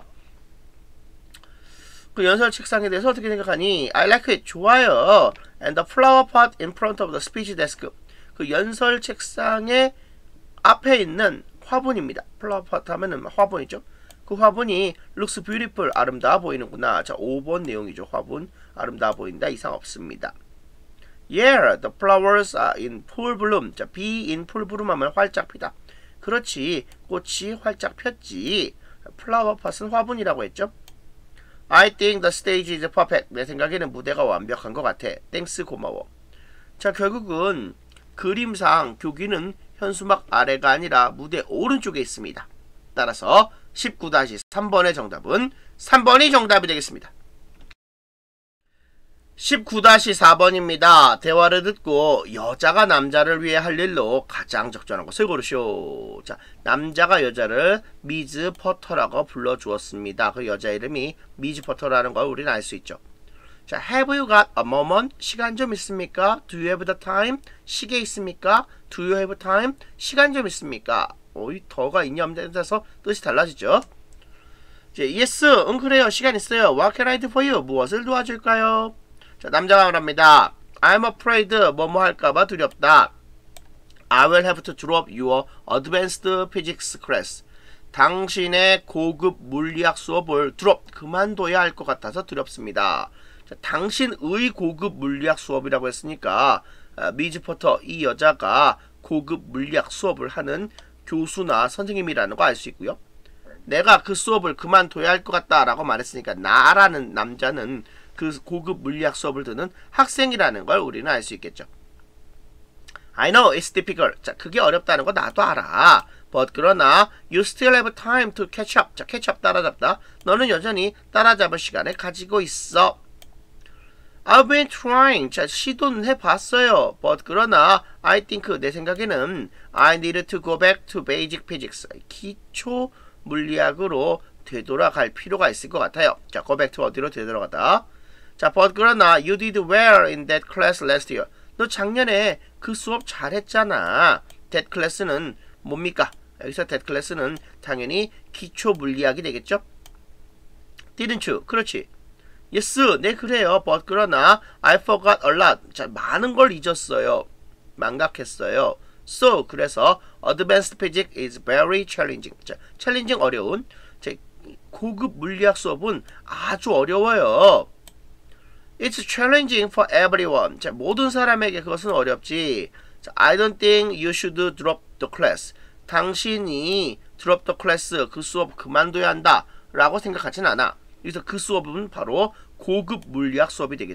그 연설 책상에 대해서 어떻게 생각하니? I like it. 좋아요. And the flower pot in front of the speech desk. 그 연설 책상의 앞에 있는 화분입니다. flower pot 하면은 화분이죠. 그 화분이 looks beautiful. 아름다워 보이는구나. 자, 오 번 내용이죠. 화분. 아름다워 보인다. 이상 없습니다. Yeah, the flowers are in full bloom. 자, be in full bloom 하면 활짝 피다. 그렇지. 꽃이 활짝 폈지. flower pot은 화분이라고 했죠. I think the stage is perfect. 내 생각에는 무대가 완벽한 것 같아. Thanks. 고마워. 자, 결국은 그림상 교기는 현수막 아래가 아니라 무대 오른쪽에 있습니다. 따라서 십구 삼 번의 정답은 삼 번이 정답이 되겠습니다. 십구 사 번입니다. 대화를 듣고 여자가 남자를 위해 할 일로 가장 적절한 것을 고르시오. 자, 남자가 여자를 미즈 퍼터라고 불러주었습니다. 그 여자 이름이 미즈 퍼터라는 걸 우리는 알 수 있죠. 자, have you got a moment? 시간 좀 있습니까? Do you have the time? 시계 있습니까? Do you have time? 시간 좀 있습니까? 어, 이 더가 있냐 없냐에 따라서 뜻이 달라지죠. 이제 yes, 응 그래요. 시간 있어요. What can I do for you? 무엇을 도와줄까요? 자, 남자가 말합니다. I'm afraid 뭐뭐 할까봐 두렵다. I will have to drop your advanced physics class. 당신의 고급 물리학 수업을 drop, 그만둬야 할 것 같아서 두렵습니다. 자, 당신의 고급 물리학 수업이라고 했으니까 아, 미즈 포터, 이 여자가 고급 물리학 수업을 하는 교수나 선생님이라는 거 알 수 있고요. 내가 그 수업을 그만둬야 할 것 같다 라고 말했으니까 나라는 남자는 그 고급 물리학 수업을 듣는 학생이라는 걸 우리는 알 수 있겠죠. I know it's difficult. 자, 그게 어렵다는 거 나도 알아. But 그러나 you still have time to catch up. 자, catch up 따라잡다. 너는 여전히 따라잡을 시간을 가지고 있어. I've been trying. 자, 시도는 해봤어요. But 그러나 I think, 내 생각에는 I need to go back to basic physics. 기초 물리학으로 되돌아갈 필요가 있을 것 같아요. 자, go back to 어디로 되돌아가다. 자, but 그러나 you did well in that class last year. 너 작년에 그 수업 잘했잖아. That class는 뭡니까? 여기서 that class는 당연히 기초 물리학이 되겠죠? Didn't you? 그렇지. Yes, 네 그래요. But 그러나 I forgot a lot. 자, 많은 걸 잊었어요. 망각했어요. So, 그래서 advanced physics is very challenging. 자, challenging 어려운. 자, 고급 물리학 수업은 아주 어려워요. It's challenging for everyone. 자, 모든 사람에게 그것은 어렵지. 자, I don't think you should drop the class. 당신이 drop the class, 그 수업 그만둬야 한다 라고 생각하진 않아. 그래서 그 수업은 바로 고급 물리학 수업이 되겠죠.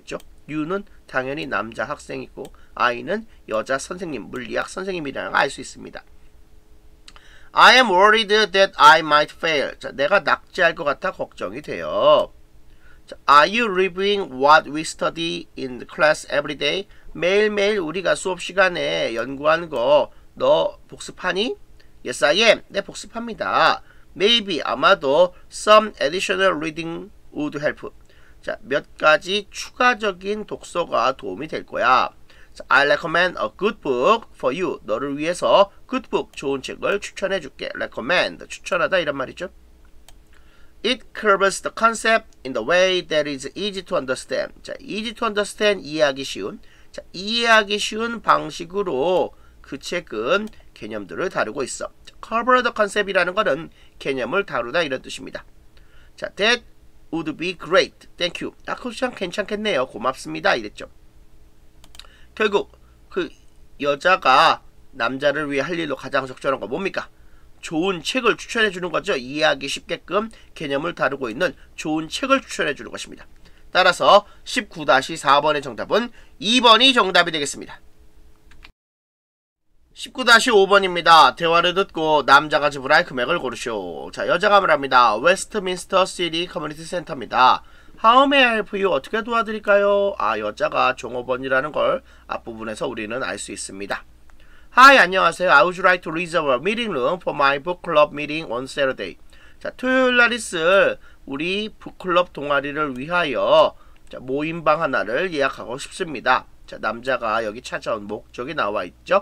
U는 당연히 남자 학생이고 I는 여자 선생님, 물리학 선생님이라는 걸 알 수 있습니다. I am worried that I might fail. 자, 내가 낙제할 것 같아 걱정이 돼요. 자, Are you reviewing what we study in class every day? 매일매일 우리가 수업 시간에 연구하는 거 너 복습하니? Yes, I am. 네, 복습합니다. Maybe, 아마도 some additional reading would help. 자, 몇 가지 추가적인 독서가 도움이 될 거야. 자, I recommend a good book for you. 너를 위해서 good book, 좋은 책을 추천해 줄게. recommend, 추천하다 이런 말이죠. It covers the concept in the way that is easy to understand. 자, easy to understand, 이해하기 쉬운. 자, 이해하기 쉬운 방식으로 그 책은 개념들을 다루고 있어. 자, cover the concept이라는 것은 개념을 다루다 이런 뜻입니다. 자, that would be great. Thank you. 아, 그거 참 괜찮겠네요. 고맙습니다. 이랬죠. 결국 그 여자가 남자를 위해 할 일로 가장 적절한 건 뭡니까? 좋은 책을 추천해 주는 거죠. 이해하기 쉽게끔 개념을 다루고 있는 좋은 책을 추천해 주는 것입니다. 따라서 십구 사 번의 정답은 이 번이 정답이 되겠습니다. 십구 오 번입니다. 대화를 듣고 남자가 지불할 금액을 고르시오. 자, 여자가 말합니다. 웨스트민스터 시티 커뮤니티 센터입니다. How may I help you? 어떻게 도와드릴까요? 아, 여자가 종업원이라는 걸 앞부분에서 우리는 알 수 있습니다. Hi, 안녕하세요. I would like to reserve a meeting room for my book club meeting on Saturday. 자, 토요일 날 있을 우리 북클럽 동아리를 위하여 자, 모임방 하나를 예약하고 싶습니다. 자, 남자가 여기 찾아온 목적이 나와 있죠.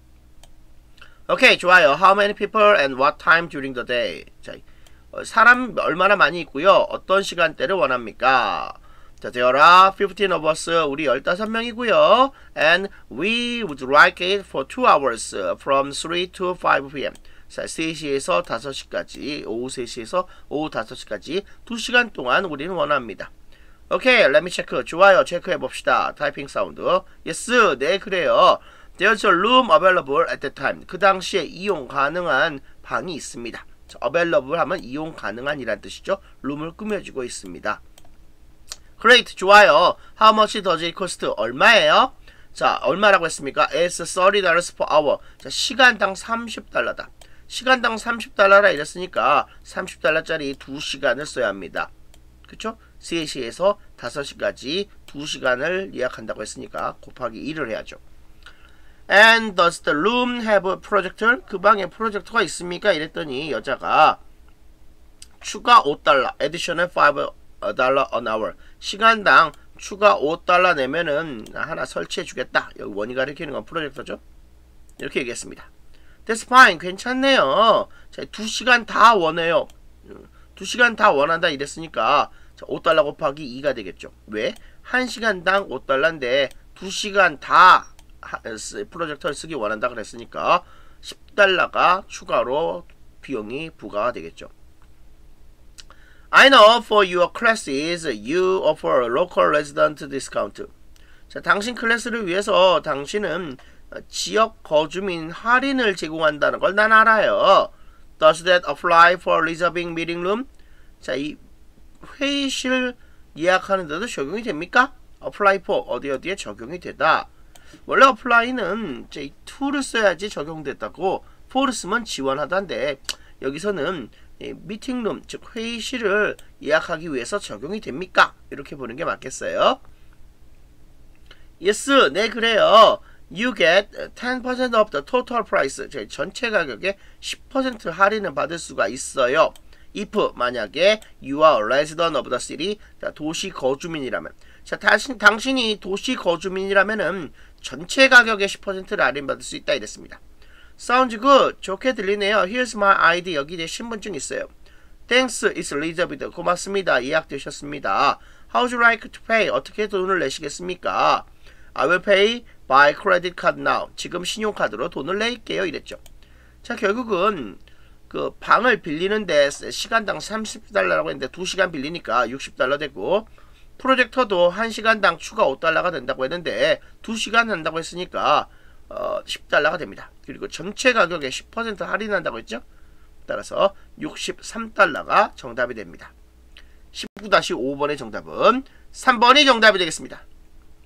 오케이, 좋아요. How many people and what time during the day? 자, 사람 얼마나 많이 있고요. 어떤 시간대를 원합니까? 자, there are fifteen of us. 우리 열다섯 명이고요. And we would like it for two hours from three to five p m 자, 세 시에서 다섯 시까지, 오후 세 시에서 오후 다섯 시까지 두 시간 동안 우리는 원합니다. 오케이, let me check. 좋아요. 체크해 봅시다. 타이핑 사운드. Yes, 네, 그래요. There's a room available at that time. 그 당시에 이용 가능한 방이 있습니다. 자, available 하면 이용 가능한 이란 뜻이죠. 룸을 꾸며주고 있습니다. Great, 좋아요. How much does it cost? 얼마예요? 자, 얼마라고 했습니까? It's thirty dollars per hour. 자, 시간당 삼십 달러다. 시간당 삼십 달러라 이랬으니까 삼십 달러짜리 두 시간을 써야 합니다. 그쵸? 세 시에서 다섯 시까지 두 시간을 예약한다고 했으니까 곱하기 일을 해야죠. And does the room have a projector? 그 방에 프로젝터가 있습니까? 이랬더니 여자가 추가 오 달러, additional five dollars an hour. 시간당 추가 오 달러 내면은 하나 설치해 주겠다. 여기 원이 가리키는 건 프로젝터죠. 이렇게 얘기했습니다. That's fine. 괜찮네요. 자, 두 시간 다 원해요. 두 시간 다 원한다 이랬으니까 자, 오 달러 곱하기 이가 되겠죠. 왜? 한 시간당 오 달러인데 두 시간 다 프로젝터를 쓰기 원한다 그랬으니까 십 달러가 추가로 비용이 부과가 되겠죠. I know for your classes you offer a local resident discount. 자, 당신 클래스를 위해서 당신은 지역 거주민 할인을 제공한다는 걸 난 알아요. Does that apply for reserving meeting room? 자, 이 회의실 예약하는 데도 적용이 됩니까? apply for 어디 어디에 적용이 되다. 원래 apply는 이제 to를 써야지 적용됐다고 for 쓰면 지원하다인데 여기서는 미팅룸 즉 회의실을 예약하기 위해서 적용이 됩니까? 이렇게 보는 게 맞겠어요. Yes, 네 그래요. You get ten percent of the total price. 전체 가격의 십 퍼센트 할인을 받을 수가 있어요. If 만약에 you are a resident of the city, 도시 거주민이라면. 자, 당신, 당신이 도시 거주민이라면은 전체 가격의 십 퍼센트를 할인받을 수 있다 이랬습니다. Sounds good. 좋게 들리네요. Here's my 아이디. 여기 내 신분증 있어요. Thanks, it's reserved. 고맙습니다. 예약되셨습니다. How would you like to pay? 어떻게 돈을 내시겠습니까? I will pay by credit card now. 지금 신용카드로 돈을 낼게요. 이랬죠. 자, 결국은 그 방을 빌리는데 시간당 삼십 달러라고 했는데 두 시간 빌리니까 육십 달러 되고 프로젝터도 한 시간당 추가 오 달러가 된다고 했는데 두 시간 한다고 했으니까 어, 십 달러가 됩니다. 그리고 전체 가격에 십 퍼센트 할인한다고 했죠. 따라서 육십삼 달러가 정답이 됩니다. 십구 오 번의 정답은 삼 번이 정답이 되겠습니다.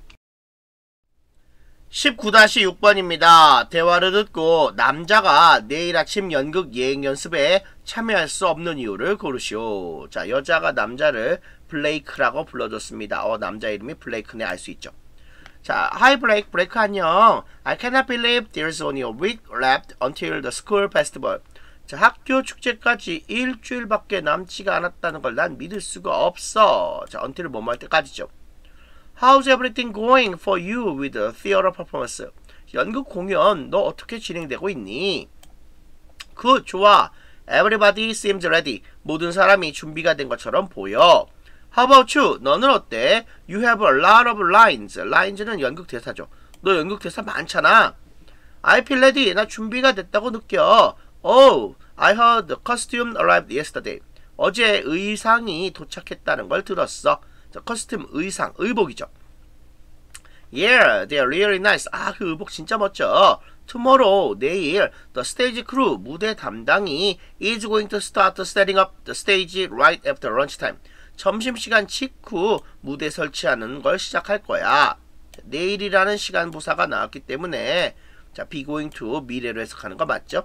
십구 육 번입니다. 대화를 듣고 남자가 내일 아침 연극 예행 연습에 참여할 수 없는 이유를 고르시오. 자, 여자가 남자를 블레이크라고 불러줬습니다. 어, 남자 이름이 블레이크네, 알 수 있죠. 자, Hi Blake, 블레이크 안녕. I cannot believe there's only a week left until the school festival. 자, 학교 축제까지 일주일밖에 남지가 않았다는 걸 난 믿을 수가 없어. 자, until 뭐뭐 할 때까지죠. How's everything going for you with the theater performance? 연극 공연 너 어떻게 진행되고 있니? 그 좋아. Everybody seems ready. 모든 사람이 준비가 된 것처럼 보여. How about you? 너는 어때? You have a lot of lines. lines는 연극 대사죠. 너 연극 대사 많잖아. I feel ready. 나 준비가 됐다고 느껴. Oh, I heard the costume arrived yesterday. 어제 의상이 도착했다는 걸 들었어. 자, 커스튬 의상, 의복이죠. Yeah, they're really nice. 아, 그 의복 진짜 멋져. Tomorrow, 내일, the stage crew, 무대 담당이 is going to start setting up the stage right after lunchtime. 점심시간 직후 무대 설치하는 걸 시작할 거야. 자, 내일이라는 시간 부사가 나왔기 때문에 자, be going to 미래로 해석하는 거 맞죠?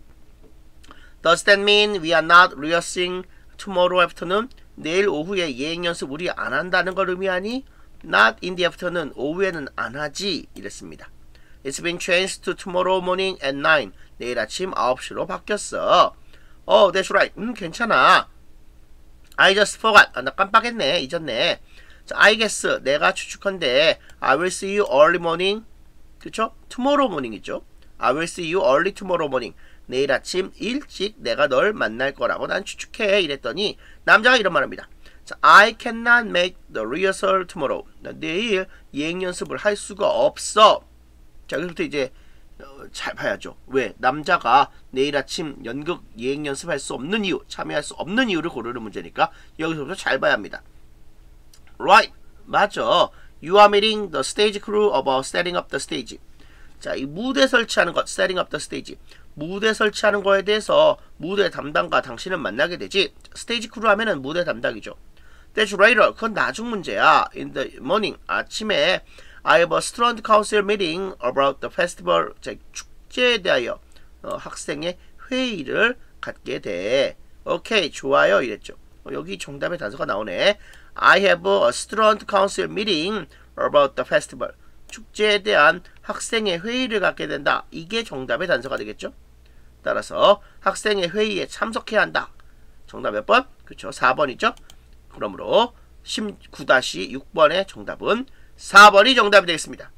Does that mean we are not rehearsing tomorrow afternoon? 내일 오후에 예행 연습 우리 안 한다는 걸 의미하니? Not in the afternoon. 오후에는 안 하지. 이랬습니다. It's been changed to tomorrow morning at nine. 내일 아침 아홉 시로 바뀌었어. Oh, that's right. 음, 괜찮아. I just forgot. 아, 나 깜빡했네. 잊었네. 자, I guess. 내가 추측한데 I will see you early morning. 그쵸? Tomorrow morning이죠. I will see you early tomorrow morning. 내일 아침 일찍 내가 널 만날 거라고 난 추측해. 이랬더니 남자가 이런 말합니다. 자, I cannot make the rehearsal tomorrow. 내일 예행 연습을 할 수가 없어. 자, 여기서부터 이제 어, 잘 봐야죠. 왜? 남자가 내일 아침 연극 예행 연습할 수 없는 이유, 참여할 수 없는 이유를 고르는 문제니까 여기서부터 잘 봐야 합니다. Right. 맞아. You are meeting the stage crew about setting up the stage. 자, 이 무대 설치하는 것, setting up the stage. 무대 설치하는 거에 대해서 무대 담당과 당신은 만나게 되지. 스테이지 크루 하면은 무대 담당이죠. That's later. 그건 나중 문제야. In the morning. 아침에 I have a student council meeting about the festival. 자, 축제에 대하여 어, 학생의 회의를 갖게 돼. 오케이, 좋아요. 이랬죠. 어, 여기 정답의 단서가 나오네. I have a student council meeting about the festival. 축제에 대한 학생의 회의를 갖게 된다. 이게 정답의 단서가 되겠죠. 따라서 학생의 회의에 참석해야 한다. 정답 몇 번? 그쵸, 사 번이죠. 그러므로 십구 육 번의 정답은 사 번이 정답이 되겠습니다.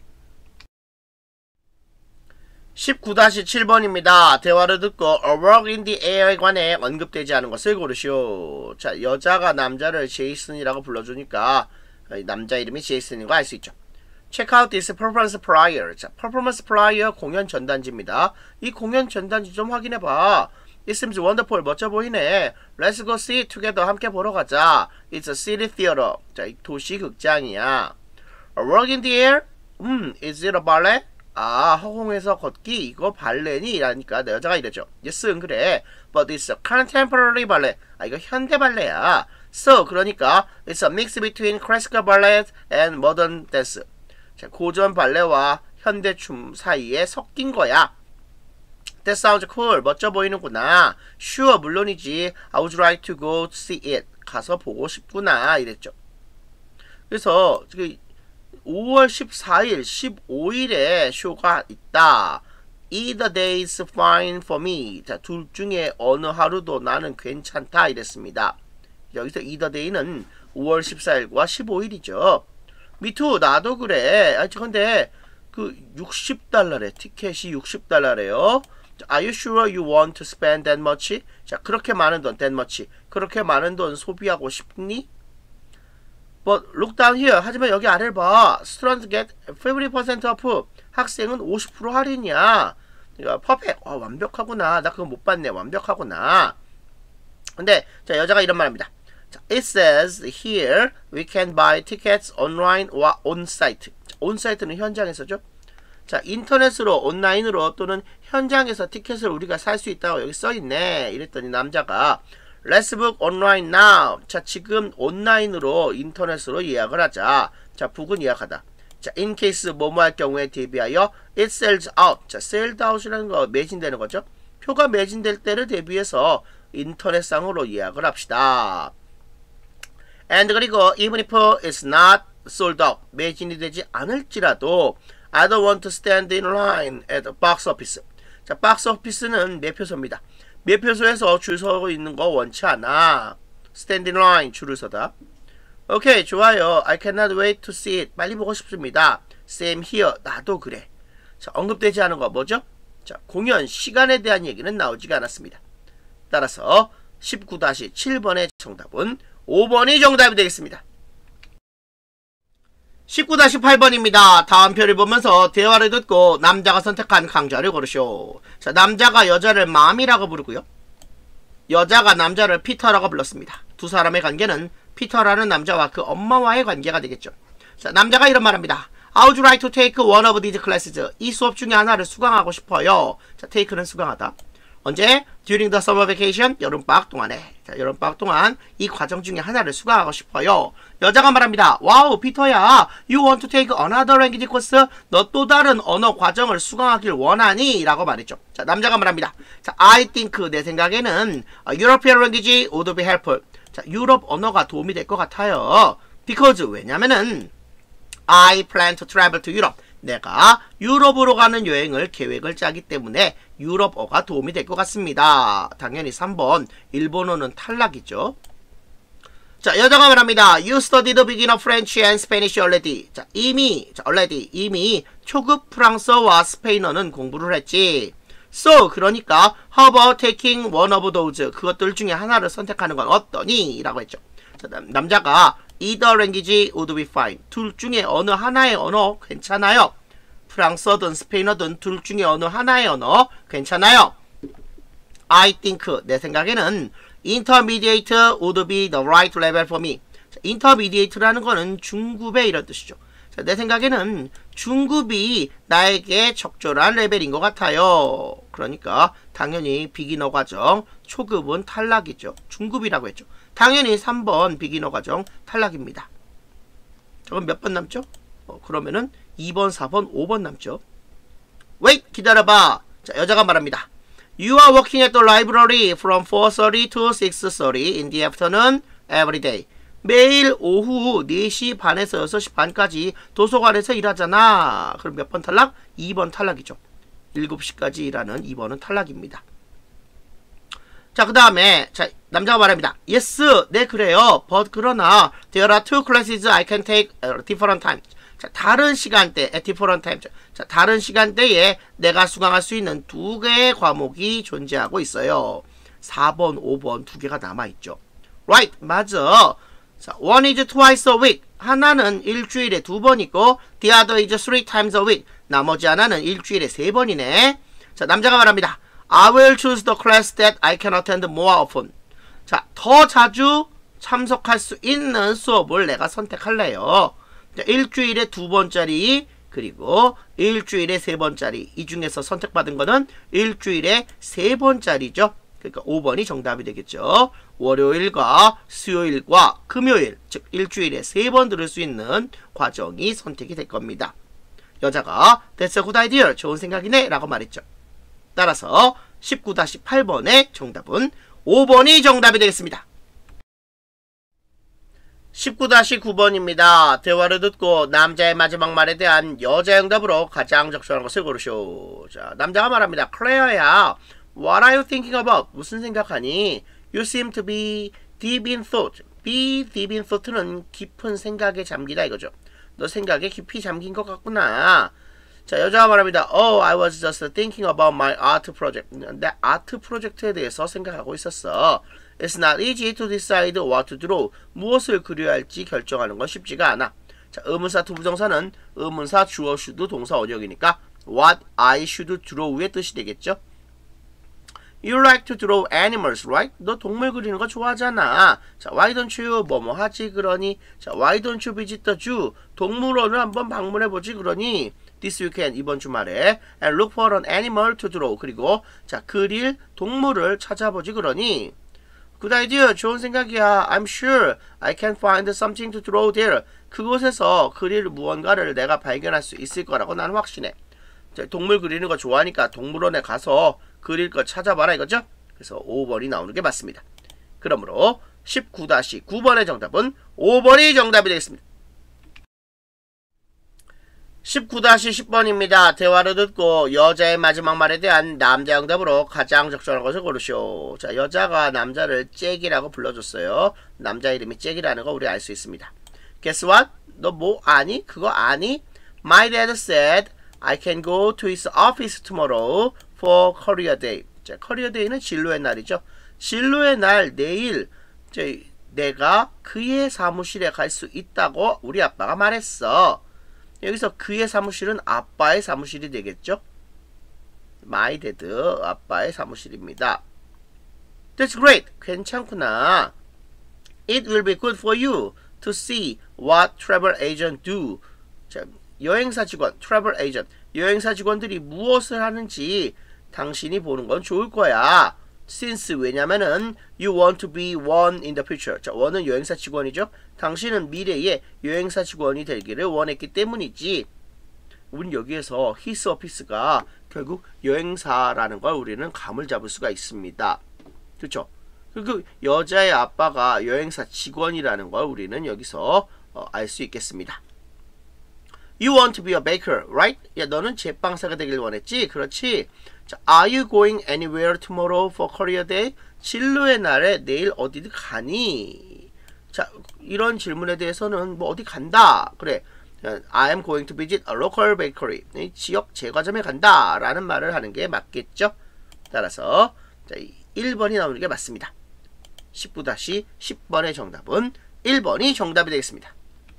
십구 칠 번입니다. 대화를 듣고 A work in the air에 관해 언급되지 않은 것을 고르시오. 자, 여자가 남자를 제이슨이라고 불러주니까 남자 이름이 제이슨인 거 알 수 있죠. Check out this performance flyer. 자, performance flyer 공연 전단지입니다. 이 공연 전단지 좀 확인해봐. It seems wonderful. 멋져 보이네. Let's go see it together. 함께 보러 가자. It's a city theater. 자, 도시 극장이야. A walk in the air? 음, is it a ballet? 아, 허공에서 걷기 이거 발레니? 라니까 여자가 이러죠. Yes, 응, 그래. But it's a contemporary ballet. 아, 이거 현대 발레야. So, 그러니까 it's a mix between classical ballet and modern dance. 자, 고전 발레와 현대춤 사이에 섞인 거야. That sounds cool. 멋져 보이는구나. Sure, 물론이지. I would like to go to see it. 가서 보고 싶구나. 이랬죠. 그래서 오월 십사일, 십오일에 쇼가 있다. Either day is fine for me. 자, 둘 중에 어느 하루도 나는 괜찮다. 이랬습니다. 여기서 either day는 오월 십사일과 십오일이죠. Me too. 나도 그래. 아, 근데 그 육십 달러래. 티켓이 육십 달러래요. Are you sure you want to spend that much? 자, 그렇게 많은 돈, that much. 그렇게 많은 돈 소비하고 싶니? But look down here. 하지만 여기 아래를 봐. Students get fifty percent off. 학생은 오십 퍼센트 할인이야. 그러니까 perfect. 어, 완벽하구나. 나 그거 못 봤네. 완벽하구나. 근데 자, 여자가 이런 말합니다. 자, it says here we can buy tickets online or on site. on site는 현장에서죠. 자, 인터넷으로, 온라인으로 또는 현장에서 티켓을 우리가 살 수 있다고 여기 써있네. 이랬더니 남자가 Let's book online now. 자, 지금 온라인으로 인터넷으로 예약을 하자. 자, 북은 예약하다. 자, in case 뭐뭐 할 경우에 대비하여 it sells out. 자, sold out이라는 거 매진되는 거죠. 표가 매진될 때를 대비해서 인터넷상으로 예약을 합시다. and 그리고 even if it's not sold out. 매진이 되지 않을지라도 I don't want to stand in line at the box office. 자, 박스 오피스는 매표소입니다. 매표소에서 줄 서고 있는 거 원치 않아. stand in line, 줄을 서다. 오케이, 좋아요. I cannot wait to see it. 빨리 보고 싶습니다. Same here. 나도 그래. 자, 언급되지 않은 거 뭐죠? 자, 공연 시간에 대한 얘기는 나오지가 않았습니다. 따라서 십구 칠 번의 정답은 오 번이 정답이 되겠습니다. 십구 팔 번입니다. 다음 표를 보면서 대화를 듣고 남자가 선택한 강자를 고르시오. 자, 남자가 여자를 맘이라고 부르고요. 여자가 남자를 피터라고 불렀습니다. 두 사람의 관계는 피터라는 남자와 그 엄마와의 관계가 되겠죠. 자, 남자가 이런 말합니다. I would like to take one of these classes. 이 수업 중에 하나를 수강하고 싶어요. 자, take는 수강하다. 언제? During the summer vacation. 여름방학 동안에. 자, 여름방학 동안 이 과정 중에 하나를 수강하고 싶어요. 여자가 말합니다. 와우, 피터야. You want to take another language course? 너 또 다른 언어 과정을 수강하길 원하니? 라고 말했죠. 자, 남자가 말합니다. 자, I think 내 생각에는 European language would be helpful. 자, 유럽 언어가 도움이 될 것 같아요. Because 왜냐면은 I plan to travel to Europe. 내가 유럽으로 가는 여행을 계획을 짜기 때문에 유럽어가 도움이 될 것 같습니다. 당연히 삼 번 일본어는 탈락이죠. 자, 여자가 말합니다. You studied beginner French and Spanish already. 자, 이미 자, already 이미 초급 프랑스어와 스페인어는 공부를 했지. So 그러니까 how about taking one of those? 그것들 중에 하나를 선택하는 건 어떠니? 라고 했죠. 자, 남, 남자가 Either language would be fine. 둘 중에 어느 하나의 언어 괜찮아요. 프랑스어든 스페인어든 둘 중에 어느 하나의 언어 괜찮아요. I think 내 생각에는 intermediate would be the right level for me. 자, intermediate라는 거는 중급의 이런 뜻이죠. 자, 내 생각에는 중급이 나에게 적절한 레벨인 것 같아요. 그러니까 당연히 비기너 과정 초급은 탈락이죠. 중급이라고 했죠. 당연히 삼 번 비기너 과정 탈락입니다. 그럼 몇 번 남죠? 어, 그러면은 이 번, 사 번, 오 번 남죠. Wait, 기다려봐. 자, 여자가 말합니다. You are working at the library from four thirty to six thirty in the afternoon every day. 매일 오후 네 시 반에서 여섯 시 반까지 도서관에서 일하잖아. 그럼 몇 번 탈락? 이 번 탈락이죠. 일곱 시까지 일하는 이 번은 탈락입니다. 자, 그 다음에 자, 남자가 말합니다. Yes, 네 그래요. But 그러나 there are two classes I can take at different times. 자, 다른 시간대 at different times. 자, 다른 시간대에 내가 수강할 수 있는 두 개의 과목이 존재하고 있어요. 사 번, 오 번 두 개가 남아있죠. Right, 맞아. 자, one is twice a week. 하나는 일주일에 두 번이고 the other is three times a week. 나머지 하나는 일주일에 세 번이네. 자, 남자가 말합니다. I will choose the class that I can attend more often. 자, 더 자주 참석할 수 있는 수업을 내가 선택할래요. 자, 일주일에 두 번짜리 그리고 일주일에 세 번짜리. 이 중에서 선택받은 거는 일주일에 세 번짜리죠. 그러니까 오 번이 정답이 되겠죠. 월요일과 수요일과 금요일, 즉 일주일에 세 번 들을 수 있는 과정이 선택이 될 겁니다. 여자가 That's a good idea. 좋은 생각이네 라고 말했죠. 따라서 십구 팔 번의 정답은 오 번이 정답이 되겠습니다. 십구 구 번입니다. 대화를 듣고 남자의 마지막 말에 대한 여자의 응답으로 가장 적절한 것을 고르시오. 자, 남자가 말합니다. 클레어야, what are you thinking about? 무슨 생각하니? You seem to be deep in thought. be deep in thought는 깊은 생각에 잠기다 이거죠. 너 생각에 깊이 잠긴 것 같구나. 자, 여자가 말합니다. Oh, I was just thinking about my art project. 내 아트 프로젝트에 대해서 생각하고 있었어. It's not easy to decide what to draw. 무엇을 그려야 할지 결정하는 건 쉽지가 않아. 자, 의문사 투부정사는 의문사 주어 should 동사 원형이니까 what I should draw의 뜻이 되겠죠. You like to draw animals, right? 너 동물 그리는 거 좋아하잖아. 자, why don't you 뭐뭐 하지 그러니? 자, why don't you visit the zoo? 동물원을 한번 방문해보지 그러니? This weekend, 이번 주말에 and look for an animal to draw. 그리고 자, 그릴 동물을 찾아보지 그러니? Good idea. 좋은 생각이야. I'm sure I can find something to draw there. 그곳에서 그릴 무언가를 내가 발견할 수 있을 거라고 난 확신해. 동물 그리는 거 좋아하니까 동물원에 가서 그릴 거 찾아봐라 이거죠? 그래서 오 번이 나오는 게 맞습니다. 그러므로 십구 구 번의 정답은 오 번이 정답이 되겠습니다. 십구 십 번입니다. 대화를 듣고 여자의 마지막 말에 대한 남자 응답으로 가장 적절한 것을 고르시오. 자, 여자가 남자를 잭이라고 불러줬어요. 남자 이름이 잭이라는 거 우리 알 수 있습니다. Guess what? 너 뭐 아니? 그거 아니? My dad said I can go to his office tomorrow for career day. 자, career day는 진로의 날이죠. 진로의 날 내일 저, 내가 그의 사무실에 갈 수 있다고 우리 아빠가 말했어. 여기서 그의 사무실은 아빠의 사무실이 되겠죠? My dad, 아빠의 사무실입니다. That's great. 괜찮구나. It will be good for you to see what travel agents do. 자, 여행사 직원, travel agent. 여행사 직원들이 무엇을 하는지 당신이 보는 건 좋을 거야. Since 왜냐면은 you want to be one in the future. 자, 원은 여행사 직원이죠. 당신은 미래에 여행사 직원이 되기를 원했기 때문이지. 우린 여기에서 his office가 결국 여행사라는 걸 우리는 감을 잡을 수가 있습니다. 그렇죠? 그 여자의 아빠가 여행사 직원이라는 걸 우리는 여기서 어, 알 수 있겠습니다. You want to be a baker, right? 야, 너는 제빵사가 되길 원했지? 그렇지? 자, Are you going anywhere tomorrow for career day? 진로의 날에 내일 어디든 가니? 자, 이런 질문에 대해서는 뭐 어디 간다. 그래. I am going to visit a local bakery. 지역 제과점에 간다. 라는 말을 하는 게 맞겠죠? 따라서 자, 일 번이 나오는 게 맞습니다. 십구 십 번의 정답은 일 번이 정답이 되겠습니다.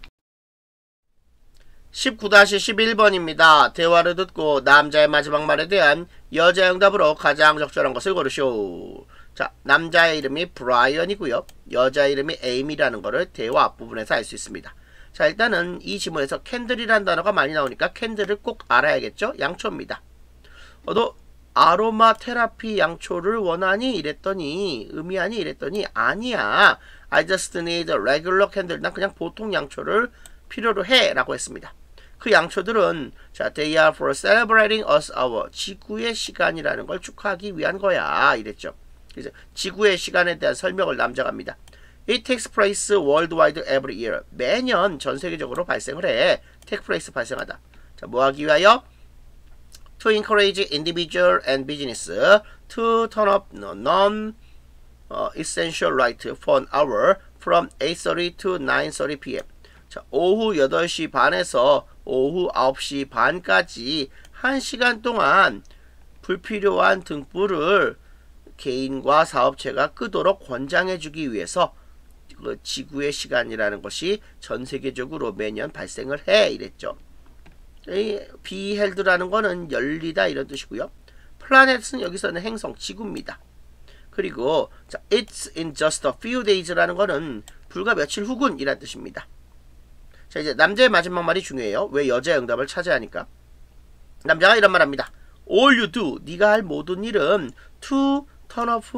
십구 십일 번입니다. 대화를 듣고 남자의 마지막 말에 대한 여자 응답으로 가장 적절한 것을 고르시오. 자, 남자의 이름이 브라이언이고요. 여자 이름이 에이미라는 것을 대화 앞부분에서 알 수 있습니다. 자, 일단은 이 지문에서 캔들이라는 단어가 많이 나오니까 캔들을 꼭 알아야겠죠? 양초입니다. 어, 너 아로마 테라피 양초를 원하니? 이랬더니 의미하니? 이랬더니 아니야. I just need a regular candle. 난 그냥 보통 양초를 필요로 해 라고 했습니다. 그 양초들은 자, they are for celebrating us hour. 지구의 시간이라는 걸 축하하기 위한 거야. 이랬죠. 그래서 지구의 시간에 대한 설명을 남자가 합니다. It takes place worldwide every year. 매년 전 세계적으로 발생을 해. take place 발생하다. 자, 뭐 하기 위하여? To encourage individual and business to turn up non uh, essential light for an hour from eight thirty to nine thirty p m 자, 오후 여덟 시 반에서 오후 아홉 시 반까지 한 시간 동안 불필요한 등불을 개인과 사업체가 끄도록 권장해주기 위해서 그 지구의 시간이라는 것이 전 세계적으로 매년 발생을 해 이랬죠. 이 be held라는 거는 열리다 이런 뜻이고요. planet은 여기서는 행성 지구입니다. 그리고 자, it's in just a few days라는 거는 불과 며칠 후군 이란 뜻입니다. 자, 이제 남자의 마지막 말이 중요해요. 왜 여자의 응답을 차지하니까. 남자가 이런 말 합니다. All you do, 네가 할 모든 일은 to turn off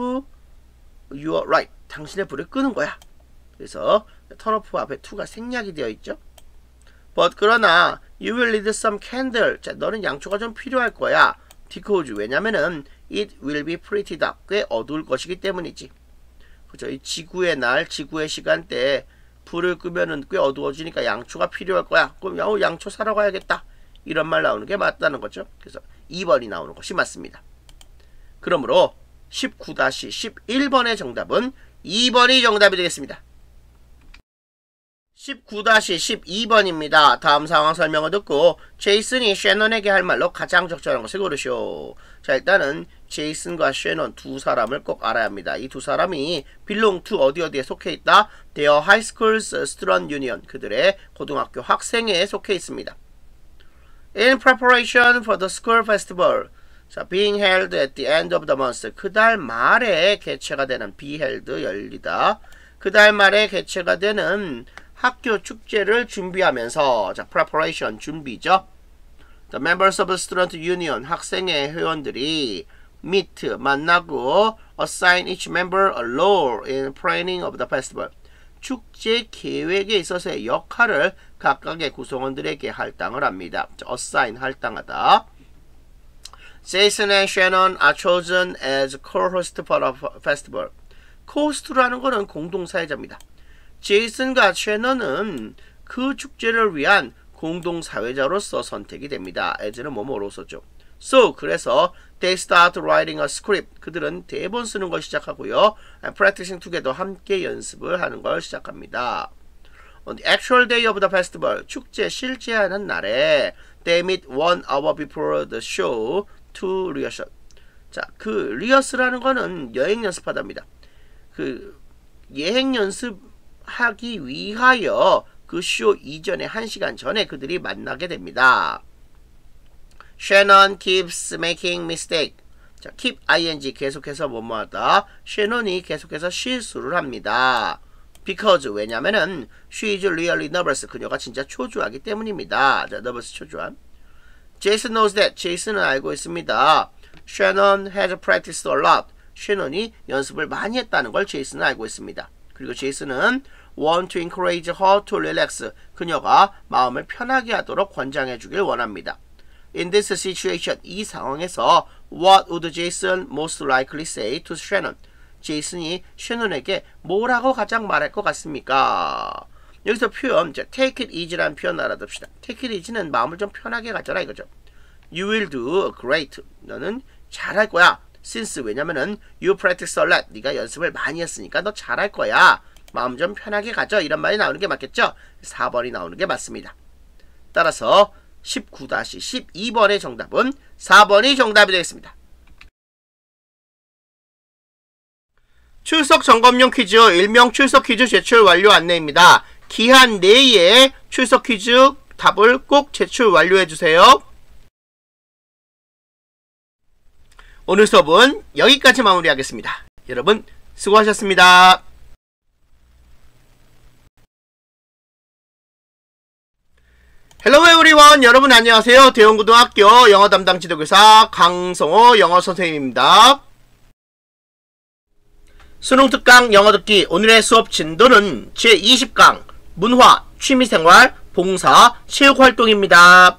your light. 당신의 불을 끄는 거야. 그래서 turn off 앞에 to가 생략이 되어 있죠. But 그러나 you will need some candle. 자, 너는 양초가 좀 필요할 거야. Because 왜냐면은 it will be pretty dark. 꽤 어두울 것이기 때문이지. 그죠? 이 지구의 날, 지구의 시간대에 불을 끄면은 꽤 어두워지니까 양초가 필요할 거야. 그럼 야, 양초 사러 가야겠다. 이런 말 나오는 게 맞다는 거죠. 그래서 이 번이 나오는 것이 맞습니다. 그러므로 십구 십일 번의 정답은 이 번이 정답이 되겠습니다. 십구 십이 번입니다. 다음 상황 설명을 듣고 제이슨이 셰넌에게 할 말로 가장 적절한 것을 고르시오. 자, 일단은 제이슨과 셰넌 두 사람을 꼭 알아야 합니다. 이 두 사람이 belong to 어디 어디에 속해 있다? Their high school's student union. 그들의 고등학교 학생회에 속해 있습니다. In preparation for the school festival. 자, being held at the end of the month. 그달 말에 개최가 되는 be held 열리다. 그달 말에 개최가 되는 학교 축제를 준비하면서 자, preparation 준비죠. The members of the student union 학생회 회원들이 meet, 만나고 assign each member a role in planning of the festival. 축제 계획에 있어서의 역할을 각각의 구성원들에게 할당을 합니다. assign, 할당하다. Jason and Shannon are chosen as co-host for the festival. co-host라는 것은 공동사회자입니다. 제이슨과 셰넌은 그 축제를 위한 공동사회자로서 선택이 됩니다. as는 뭐뭐로서죠. So, 그래서 they start writing a script. 그들은 대본 쓰는 걸 시작하고요. And practicing together. 함께 연습을 하는 걸 시작합니다. On the actual day of the festival. 축제 실제하는 날에 they meet one hour before the show to rehearsal. 자, 그 리허설하는 거는 여행 연습하답니다. 그 예행 연습하기 위하여 그 쇼 이전에 한 시간 전에 그들이 만나게 됩니다. Shannon keeps making mistake. 자, keep ing 계속해서 뭐뭐하다. 셰넌이 계속해서 실수를 합니다. Because 왜냐면은 she is really nervous. 그녀가 진짜 초조하기 때문입니다. 자, nervous 초조함. Jason knows that. 제이슨은 알고 있습니다. Shannon has practiced a lot. 셰넌이 연습을 많이 했다는 걸 제이슨은 알고 있습니다. 그리고 제이슨은 want to encourage her to relax. 그녀가 마음을 편하게 하도록 권장해 주길 원합니다. In this situation, 이 상황에서 what would Jason most likely say to Shannon? 제이슨이 셰넌에게 뭐라고 가장 말할 것 같습니까? 여기서 표현, take it easy라는 표현 알아둡시다. take it easy는 마음을 좀 편하게 가져라 이거죠. You will do great. 너는 잘할 거야. Since 왜냐면은 you practice a lot. 네가 연습을 많이 했으니까 너 잘할 거야. 마음 좀 편하게 가져. 이런 말이 나오는 게 맞겠죠? 사 번이 나오는 게 맞습니다. 따라서 십구 십이 번의 정답은 사 번이 정답이 되겠습니다. 출석 점검용 퀴즈, 일명 출석 퀴즈 제출 완료 안내입니다. 기한 내에 출석 퀴즈 답을 꼭 제출 완료해주세요. 오늘 수업은 여기까지 마무리하겠습니다. 여러분 수고하셨습니다. 헬로 에브리원, 여러분 안녕하세요. 대원고등학교 영어 담당 지도교사 강성호 영어 선생님입니다. 수능 특강 영어 듣기 오늘의 수업 진도는 제이십 강 문화, 취미생활, 봉사, 체육활동입니다.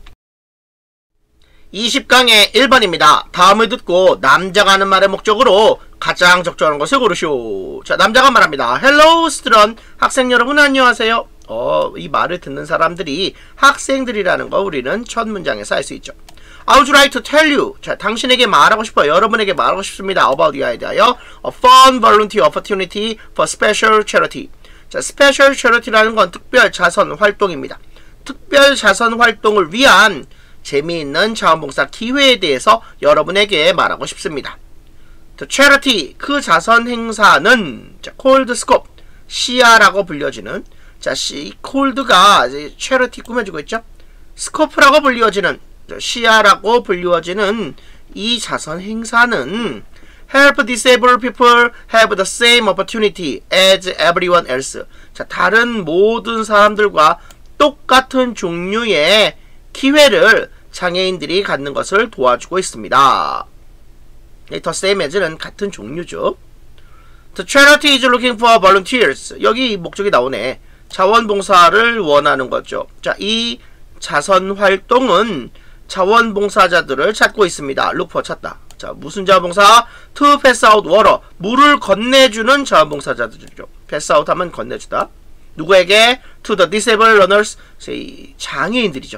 이십 강의 일 번입니다. 다음을 듣고 남자가 하는 말의 목적으로 가장 적절한 것을 고르시오. 자, 남자가 말합니다. Hello, student. 학생 여러분 안녕하세요. 어, 이 말을 듣는 사람들이 학생들이라는 거 우리는 첫 문장에서 알 수 있죠. I would like to tell you. 자, 당신에게 말하고 싶어요. 여러분에게 말하고 싶습니다. About the idea. A fun volunteer opportunity for special charity. 자, special charity라는 건 특별 자선 활동입니다. 특별 자선 활동을 위한 재미있는 자원봉사 기회에 대해서 여러분에게 말하고 싶습니다. The charity, 그 자선 행사는 자, cold scope, 시야라고 불려지는 자, 시, cold가 charity 꾸며주고 있죠. scope라고 불리워지는 시야라고 불리워지는 이 자선 행사는 help disabled people have the same opportunity as everyone else. 자, 다른 모든 사람들과 똑같은 종류의 기회를 장애인들이 갖는 것을 도와주고 있습니다. The same as는 같은 종류죠. The charity is looking for volunteers. 여기 목적이 나오네. 자원봉사를 원하는 거죠. 자, 이 자선 활동은 자원봉사자들을 찾고 있습니다. look for 찾다. 자, 무슨 자원봉사? To pass out water. 물을 건네주는 자원봉사자들이죠. pass out 하면 건네주다. 누구에게? To the disabled runners. 장애인들이죠.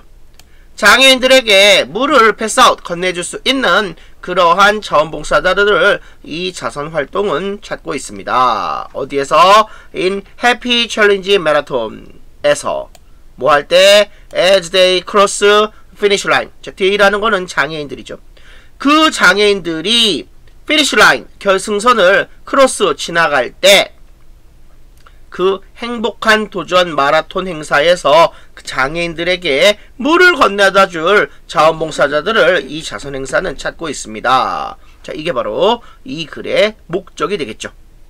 장애인들에게 물을 pass out, 건네줄 수 있는 그러한 자원봉사자들을 이 자선 활동은 찾고 있습니다. 어디에서? In Happy Challenge Marathon에서 뭐 할 때? As they cross finish line. 자, they라는 거는 장애인들이죠. 그 장애인들이 finish line, 결승선을 크로스 지나갈 때 그 행복한 도전 마라톤 행사에서 그 장애인들에게 물을 건네다 줄 자원봉사자들을 이 자선 행사는 찾고 있습니다. 자, 이게 바로 이 글의 목적이 되겠죠.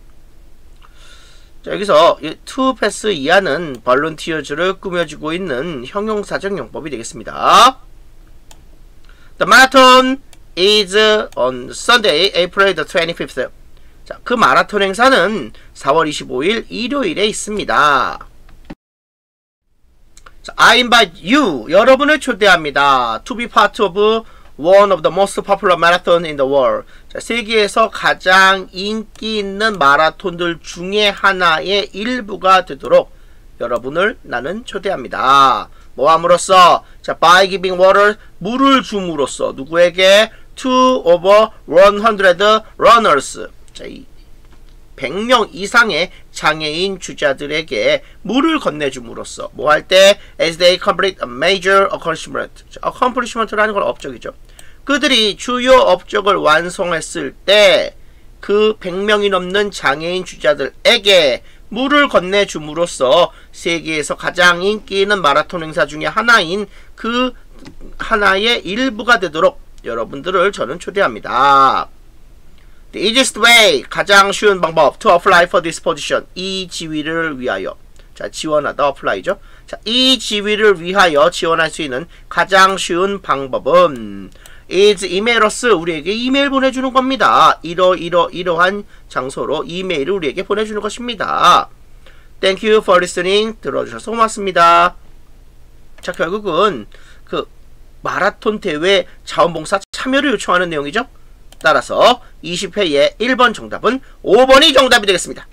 자, 여기서 to pass 이하는 volunteers를 꾸며주고 있는 형용사적 용법이 되겠습니다. The marathon is on Sunday, April the twenty-fifth. 자, 그 마라톤 행사는 사월 이십오일 일요일에 있습니다. 자, I invite you, 여러분을 초대합니다. To be part of one of the most popular marathon in the world. 자, 세계에서 가장 인기 있는 마라톤들 중에 하나의 일부가 되도록 여러분을 나는 초대합니다. 뭐 함으로써? 자, by giving water, 물을 줌으로써 누구에게? To over one hundred runners. 자, 이 백 명 이상의 장애인 주자들에게 물을 건네줌으로써 뭐 할 때? As they complete a major accomplishment. 자, accomplishment라는 건 업적이죠. 그들이 주요 업적을 완성했을 때 그 백 명이 넘는 장애인 주자들에게 물을 건네줌으로써 세계에서 가장 인기 있는 마라톤 행사 중에 하나인 그 하나의 일부가 되도록 여러분들을 저는 초대합니다. The easiest way, 가장 쉬운 방법 to apply for this position, 이 지위를 위하여. 자, 지원하다 apply죠. 자, 이 지위를 위하여 지원할 수 있는 가장 쉬운 방법은 is 이메일러스, 우리에게 이메일 보내주는 겁니다. 이러 이러 이러한 장소로 이메일을 우리에게 보내주는 것입니다. Thank you for listening. 들어주셔서 고맙습니다. 자, 결국은 그 마라톤 대회 자원봉사 참여를 요청하는 내용이죠. 따라서 이십 회의 일 번 정답은 오 번이 정답이 되겠습니다.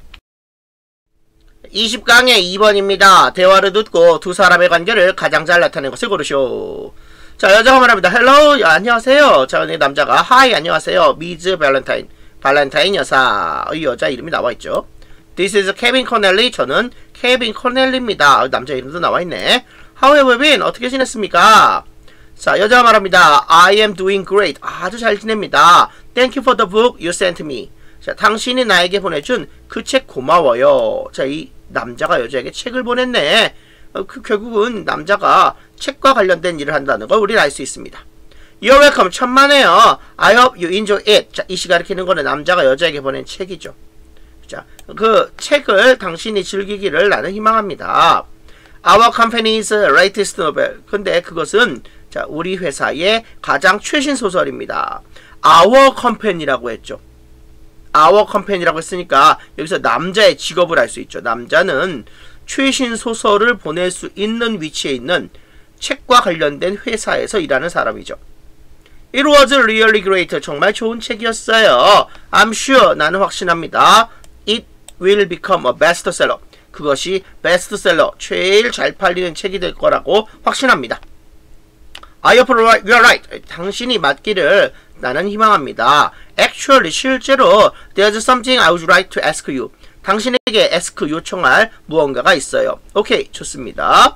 이십 강의 이 번입니다. 대화를 듣고 두 사람의 관계를 가장 잘 나타낸 것을 고르시오. 자, 여자가 말합니다. 헬로, 안녕하세요. 자, 남자가 하이, 안녕하세요. 미즈 발렌타인, 발렌타인 여사. 이 여자 이름이 나와있죠. This is 케빈 코넬리. 저는 케빈 코넬리입니다. 남자 이름도 나와있네. How have you been? 어떻게 지냈습니까? 자, 여자가 말합니다. I am doing great. 아주 잘 지냅니다. Thank you for the book you sent me. 자, 당신이 나에게 보내준 그 책 고마워요. 자, 이 남자가 여자에게 책을 보냈네. 어, 그 결국은 남자가 책과 관련된 일을 한다는 걸 우리는 알 수 있습니다. You're welcome. 천만에요. I hope you enjoy it. 자, 이 시 가리키는 거는 남자가 여자에게 보낸 책이죠. 자, 그 책을 당신이 즐기기를 나는 희망합니다. Our company's latest novel. 근데 그것은 자, 우리 회사의 가장 최신 소설입니다. Our company라고 했죠. Our company라고 했으니까 여기서 남자의 직업을 알 수 있죠. 남자는 최신 소설을 보낼 수 있는 위치에 있는 책과 관련된 회사에서 일하는 사람이죠. It was really great. 정말 좋은 책이었어요. I'm sure. 나는 확신합니다. It will become a bestseller. 그것이 베스트셀러, 제일 잘 팔리는 책이 될 거라고 확신합니다. I hope you're right. 당신이 맞기를 나는 희망합니다. Actually, 실제로 there's something I would like to ask you. 당신에게 ask 요청할 무언가가 있어요. 오케이, 좋습니다.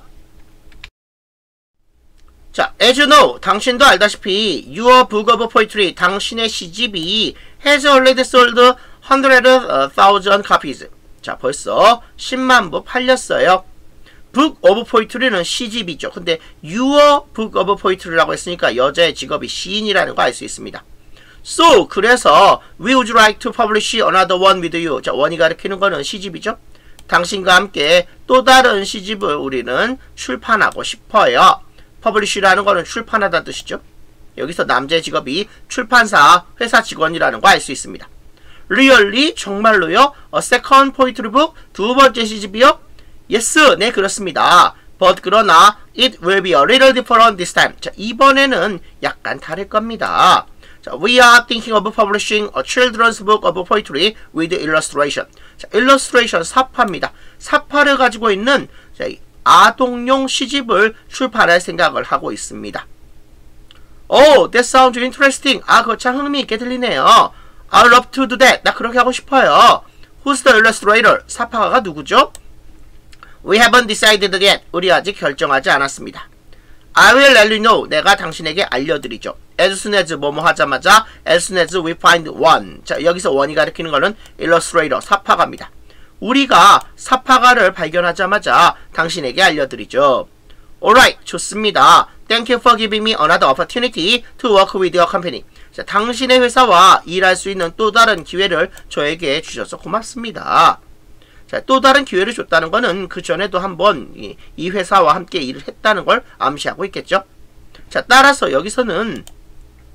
자, as you know, 당신도 알다시피 your book of poetry, 당신의 시집이 has already sold one hundred thousand copies. 자, 벌써 십만 부 팔렸어요. Book of Poetry는 시집이죠. 근데 Your Book of Poetry라고 했으니까 여자의 직업이 시인이라는 거 알 수 있습니다. So, 그래서 We would like to publish another one with you. 자, 원이 가리키는 거는 시집이죠. 당신과 함께 또 다른 시집을 우리는 출판하고 싶어요. Publish라는 거는 출판하다는 뜻이죠. 여기서 남자의 직업이 출판사, 회사 직원이라는 거 알 수 있습니다. Really? 정말로요? A second poetry book? 두 번째 시집이요? Yes, 네, 그렇습니다. But 그러나 it will be a little different this time. 자, 이번에는 약간 다를 겁니다. 자, we are thinking of publishing a children's book of poetry with illustration. 자, illustration 사파입니다. 사파를 가지고 있는 자, 아동용 시집을 출판할 생각을 하고 있습니다. Oh, that sounds interesting. 아, 그거 참 흥미있게 들리네요. I'd love to do that. 나 그렇게 하고 싶어요. Who's the illustrator? 사파가가 누구죠? We haven't decided yet. 우리 아직 결정하지 않았습니다. I will let you know. 내가 당신에게 알려드리죠. As soon as 뭐뭐 하자마자 as soon as we find one. 자, 여기서 원이 가리키는 거는 illustrator, 사파가입니다. 우리가 사파가를 발견하자마자 당신에게 알려드리죠. Alright, 좋습니다. Thank you for giving me another opportunity to work with your company. 자, 당신의 회사와 일할 수 있는 또 다른 기회를 저에게 주셔서 고맙습니다. 자, 또 다른 기회를 줬다는 거는 그 전에도 한번 이, 이 회사와 함께 일을 했다는 걸 암시하고 있겠죠. 자, 따라서 여기서는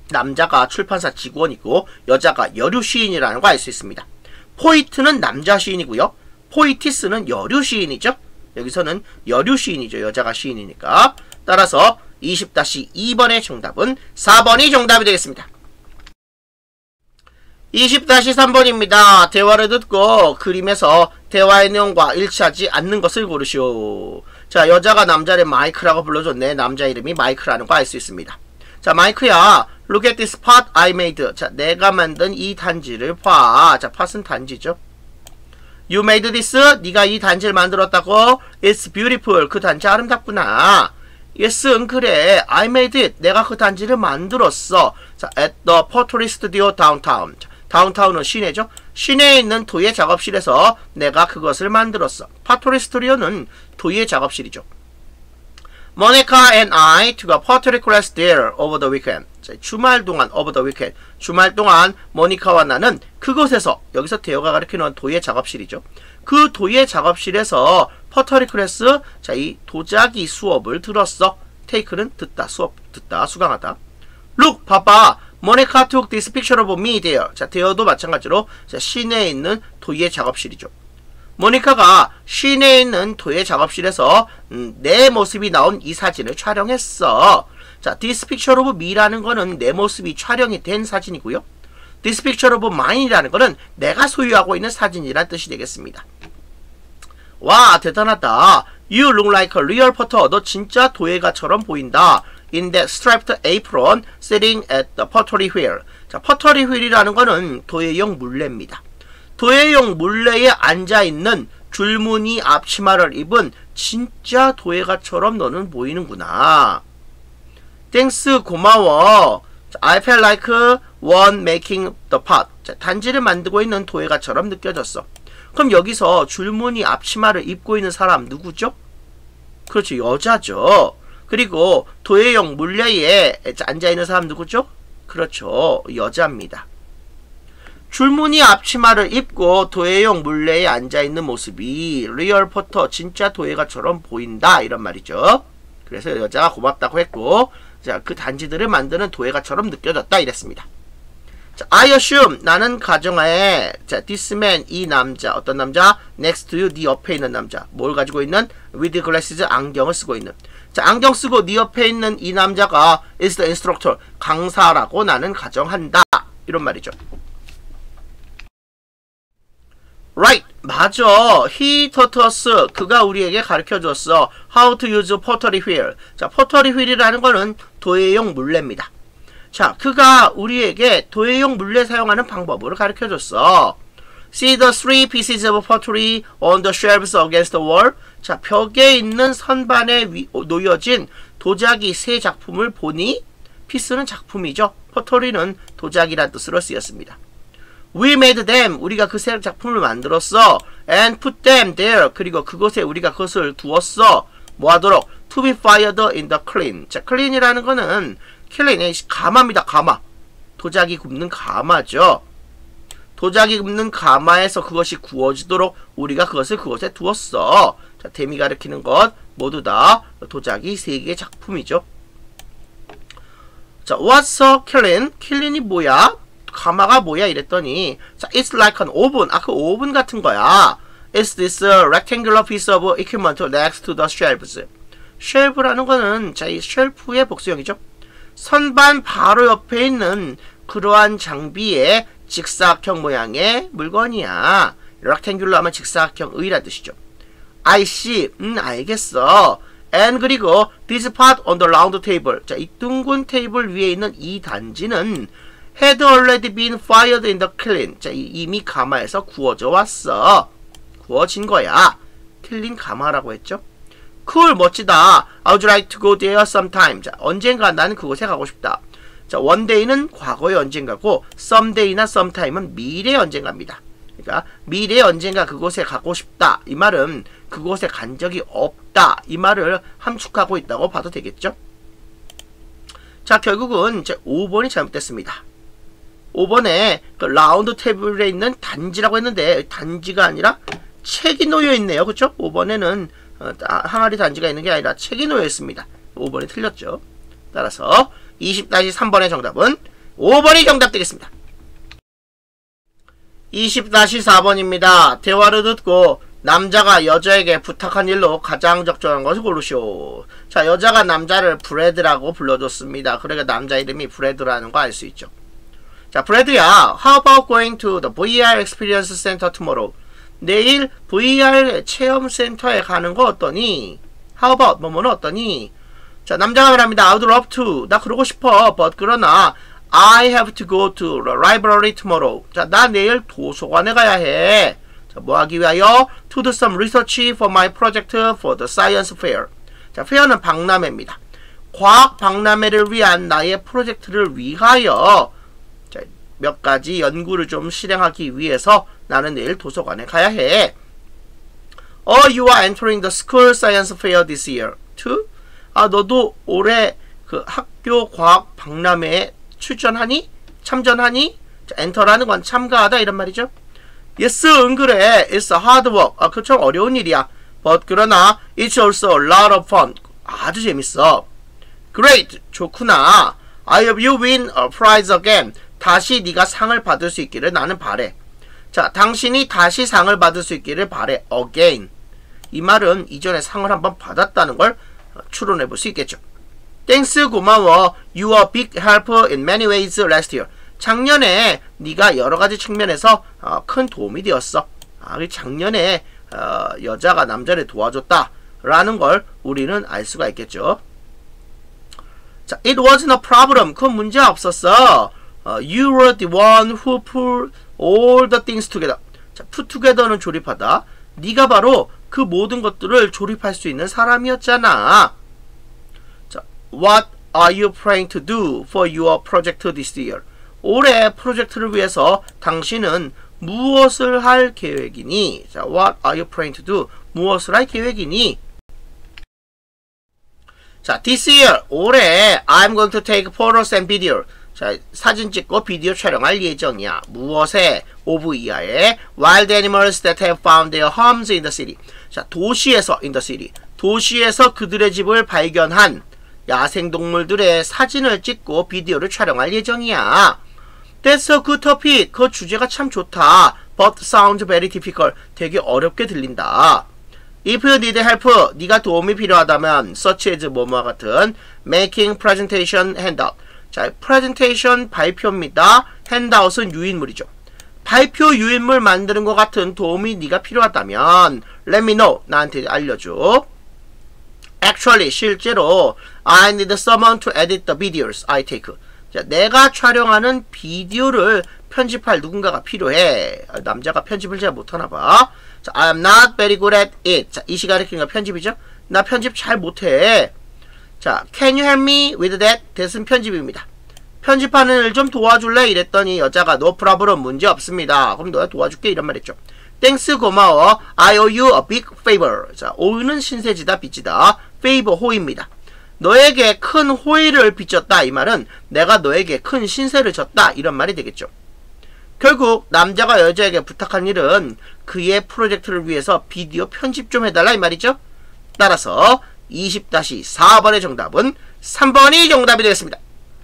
남자가 출판사 직원이고 여자가 여류 시인이라는 거 알 수 있습니다. 포이트는 남자 시인이고요. 포이티스는 여류 시인이죠. 여기서는 여류 시인이죠. 여자가 시인이니까. 따라서 이십 이 번의 정답은 사 번이 정답이 되겠습니다. 이십 삼 번입니다. 대화를 듣고 그림에서 대화의 내용과 일치하지 않는 것을 고르시오. 자, 여자가 남자를 마이크라고 불러줬네. 남자 이름이 마이크라는 거 알 수 있습니다. 자, 마이크야, look at this pot I made. 자, 내가 만든 이 단지를 봐. 자, pot은 단지죠. You made this. 네가 이 단지를 만들었다고. It's beautiful. 그 단지 아름답구나. Yes, 응, 그래. I made it. 내가 그 단지를 만들었어. 자, at the pottery studio downtown. 자, 다운타운은 시내죠. 시내에 있는 도예 작업실에서 내가 그것을 만들었어. pottery studio는 도예 작업실이죠. Monica and I took a pottery class there over the weekend. 자, 주말 동안 over the weekend. 주말 동안 모니카와 나는 그곳에서, 여기서 대여가 가리키는 도예 작업실이죠. 그 도예 작업실에서 퍼터리 클래스, 자, 이 도자기 수업을 들었어. take는 듣다, 수업 듣다, 수강하다. Look, 봐봐. Monica took this picture of me there. 자, 대여도 마찬가지로 자, 시내에 있는 도예 작업실이죠. 모니카가 시내에 있는 도예 작업실에서 음, 내 모습이 나온 이 사진을 촬영했어. 자, this picture of me라는 거는 내 모습이 촬영이 된 사진이고요. this picture of mine이라는 거는 내가 소유하고 있는 사진이란 뜻이 되겠습니다. 와, 대단하다. You look like a real potter. 너 진짜 도예가처럼 보인다. In that striped apron, sitting at the pottery wheel. 자, pottery wheel이라는 거는 도예용 물레입니다. 도예용 물레에 앉아있는 줄무늬 앞치마를 입은 진짜 도예가처럼 너는 보이는구나. Thanks, 고마워. 자, I felt like one making the pot. 자, 단지를 만들고 있는 도예가처럼 느껴졌어. 그럼 여기서 줄무늬 앞치마를 입고 있는 사람 누구죠? 그렇죠, 여자죠. 그리고 도예용 물레에 앉아있는 사람 누구죠? 그렇죠, 여자입니다. 줄무늬 앞치마를 입고 도예용 물레에 앉아있는 모습이 리얼 포터, 진짜 도예가처럼 보인다, 이런 말이죠. 그래서 여자가 고맙다고 했고, 자, 그 단지들을 만드는 도예가처럼 느껴졌다, 이랬습니다. 자, I assume, 나는 가정하에, 자, this man, 이 남자, 어떤 남자? next to you, 네 옆에 있는 남자. 뭘 가지고 있는? with glasses, 안경을 쓰고 있는. 자, 안경 쓰고 네 옆에 있는 이 남자가 is the instructor, 강사라고 나는 가정한다, 이런 말이죠. Right, 맞아. He taught us, 그가 우리에게 가르쳐줬어. How to use pottery wheel. 자, pottery wheel이라는 거는 도예용 물레입니다. 자, 그가 우리에게 도예용 물레 사용하는 방법을 가르쳐줬어. See the three pieces of pottery on the shelves against the wall. 자, 벽에 있는 선반에 위, 놓여진 도자기 세 작품을 보니, 피스는 작품이죠. 포터리는 도자기란 뜻으로 쓰였습니다. We made them. 우리가 그 세 작품을 만들었어. And put them there. 그리고 그곳에 우리가 그것을 두었어. 뭐 하도록? To be fired in the kiln. 자, clean이라는 거는 kiln의 가마입니다. 가마. 도자기 굽는 가마죠. 도자기 굽는 가마에서 그것이 구워지도록 우리가 그것을 그곳에 두었어. 자, 댐이 가리키는 것 모두 다 도자기 세 개의 작품이죠. 자, what's a kiln? kiln이 뭐야? 가마가 뭐야? 이랬더니, 자, it's like an oven. 아, 그 오븐 같은 거야. It's this uh, rectangular piece of equipment next to the shelves. 쉘프라는 거는, 자, 이 쉘프의 복수형이죠. 선반 바로 옆에 있는 그러한 장비의 직사각형 모양의 물건이야. rectangular 하면 직사각형의란 뜻이죠. I see. 음, 알겠어. And 그리고 this pot on the round table. 자, 이 둥근 테이블 위에 있는 이 단지는 had already been fired in the kiln. 자, 이미 가마에서 구워져 왔어. 구워진 거야. kiln 가마라고 했죠. cool, 멋지다. I would like to go there sometime. 자, 언젠가 나는 그곳에 가고 싶다. 자, one day는 과거의 언젠가고 someday나 sometime은 미래의 언젠가입니다. 그러니까 미래의 언젠가 그곳에 가고 싶다. 이 말은 그곳에 간 적이 없다. 이 말을 함축하고 있다고 봐도 되겠죠. 자, 결국은 제 오 번이 잘못됐습니다. 오 번에 그 라운드 테이블에 있는 단지라고 했는데 단지가 아니라 책이 놓여 있네요. 그렇죠? 오 번에는 어, 항아리 단지가 있는 게 아니라 책이 놓여 있습니다. 오 번이 틀렸죠. 따라서 이십 삼 번의 정답은 오 번이 정답 되겠습니다. 이십 사 번입니다. 대화를 듣고 남자가 여자에게 부탁한 일로 가장 적절한 것을 고르시오. 자, 여자가 남자를 브래드라고 불러줬습니다. 그러니까 남자 이름이 브래드라는 거 알 수 있죠. 자, 브래드야, how about going to the 브이알 Experience Center tomorrow? 내일 브이알 체험센터에 가는 거 어떠니? How about, 뭐뭐는 어떠니? 자, 남자가 말합니다. I would love to. 나 그러고 싶어. But 그러나 I have to go to the library tomorrow. 자, 나 내일 도서관에 가야 해. 자, 뭐 하기 위하여? To do some research for my project for the science fair. 자, fair는 박람회입니다. 과학 박람회를 위한 나의 프로젝트를 위하여 자, 몇 가지 연구를 좀 실행하기 위해서 나는 내일 도서관에 가야 해. Oh, you are entering the school science fair this year too? 아, 너도 올해 그 학교 과학 박람회에 출전하니? 참전하니? 자, 엔터라는 건 참가하다 이런 말이죠. Yes, 응 그래. It's a hard work. 아, 그쵸, 어려운 일이야. But 그러나 it's also a lot of fun. 아주 재밌어. Great, 좋구나. I hope you win a prize again. 다시 네가 상을 받을 수 있기를 나는 바래. 자, 당신이 다시 상을 받을 수 있기를 바래. Again. 이 말은 이전에 상을 한번 받았다는 걸 추론해 볼 수 있겠죠. Thanks, 고마워. You are a big helper in many ways last year. 작년에 네가 여러 가지 측면에서 어, 큰 도움이 되었어. 아, 작년에 어, 여자가 남자를 도와줬다 라는 걸 우리는 알 수가 있겠죠. 자, it wasn't a problem. 그건 문제 없었어. 어, you were the one who put all the things together. 자, put together는 조립하다. 네가 바로 그 모든 것들을 조립할 수 있는 사람이었잖아. 자, what are you planning to do for your project this year? 올해 프로젝트를 위해서 당신은 무엇을 할 계획이니? 자, what are you planning to do? 무엇을 할 계획이니? 자, this year, 올해 I'm going to take photos and video. 자, 사진 찍고 비디오 촬영할 예정이야. 무엇에? of 이하에 wild animals that have found their homes in the city. 자, 도시에서 in the city. 도시에서 그들의 집을 발견한 야생동물들의 사진을 찍고 비디오를 촬영할 예정이야. That's a good topic. 그 주제가 참 좋다. But sounds very difficult. 되게 어렵게 들린다. If you need help, 네가 도움이 필요하다면 such as 뭐뭐와 같은 making presentation handout. 자, presentation 발표입니다. handout은 유인물이죠. 발표 유인물 만드는 것 같은 도움이 네가 필요하다면 let me know. 나한테 알려줘. Actually, 실제로 I need someone to edit the videos I take. 자, 내가 촬영하는 비디오를 편집할 누군가가 필요해. 남자가 편집을 잘 못하나봐. 자, I'm not very good at it. 자, 이 시간에 그러니까 편집이죠. 나 편집 잘 못해. 자, can you help me with that? that은 편집입니다. 편집하는 일 좀 도와줄래? 이랬더니 여자가 no problem, 문제 없습니다. 그럼 너가 도와줄게 이런 말했죠. Thanks, 고마워. I owe you a big favor. 자, owe는 신세지다, 빚지다. favor, 호의입니다. 너에게 큰 호의를 빚졌다. 이 말은 내가 너에게 큰 신세를 졌다. 이런 말이 되겠죠. 결국 남자가 여자에게 부탁한 일은 그의 프로젝트를 위해서 비디오 편집 좀 해달라 이 말이죠. 따라서 이십 사 번의 정답은 삼 번이 정답이 되겠습니다.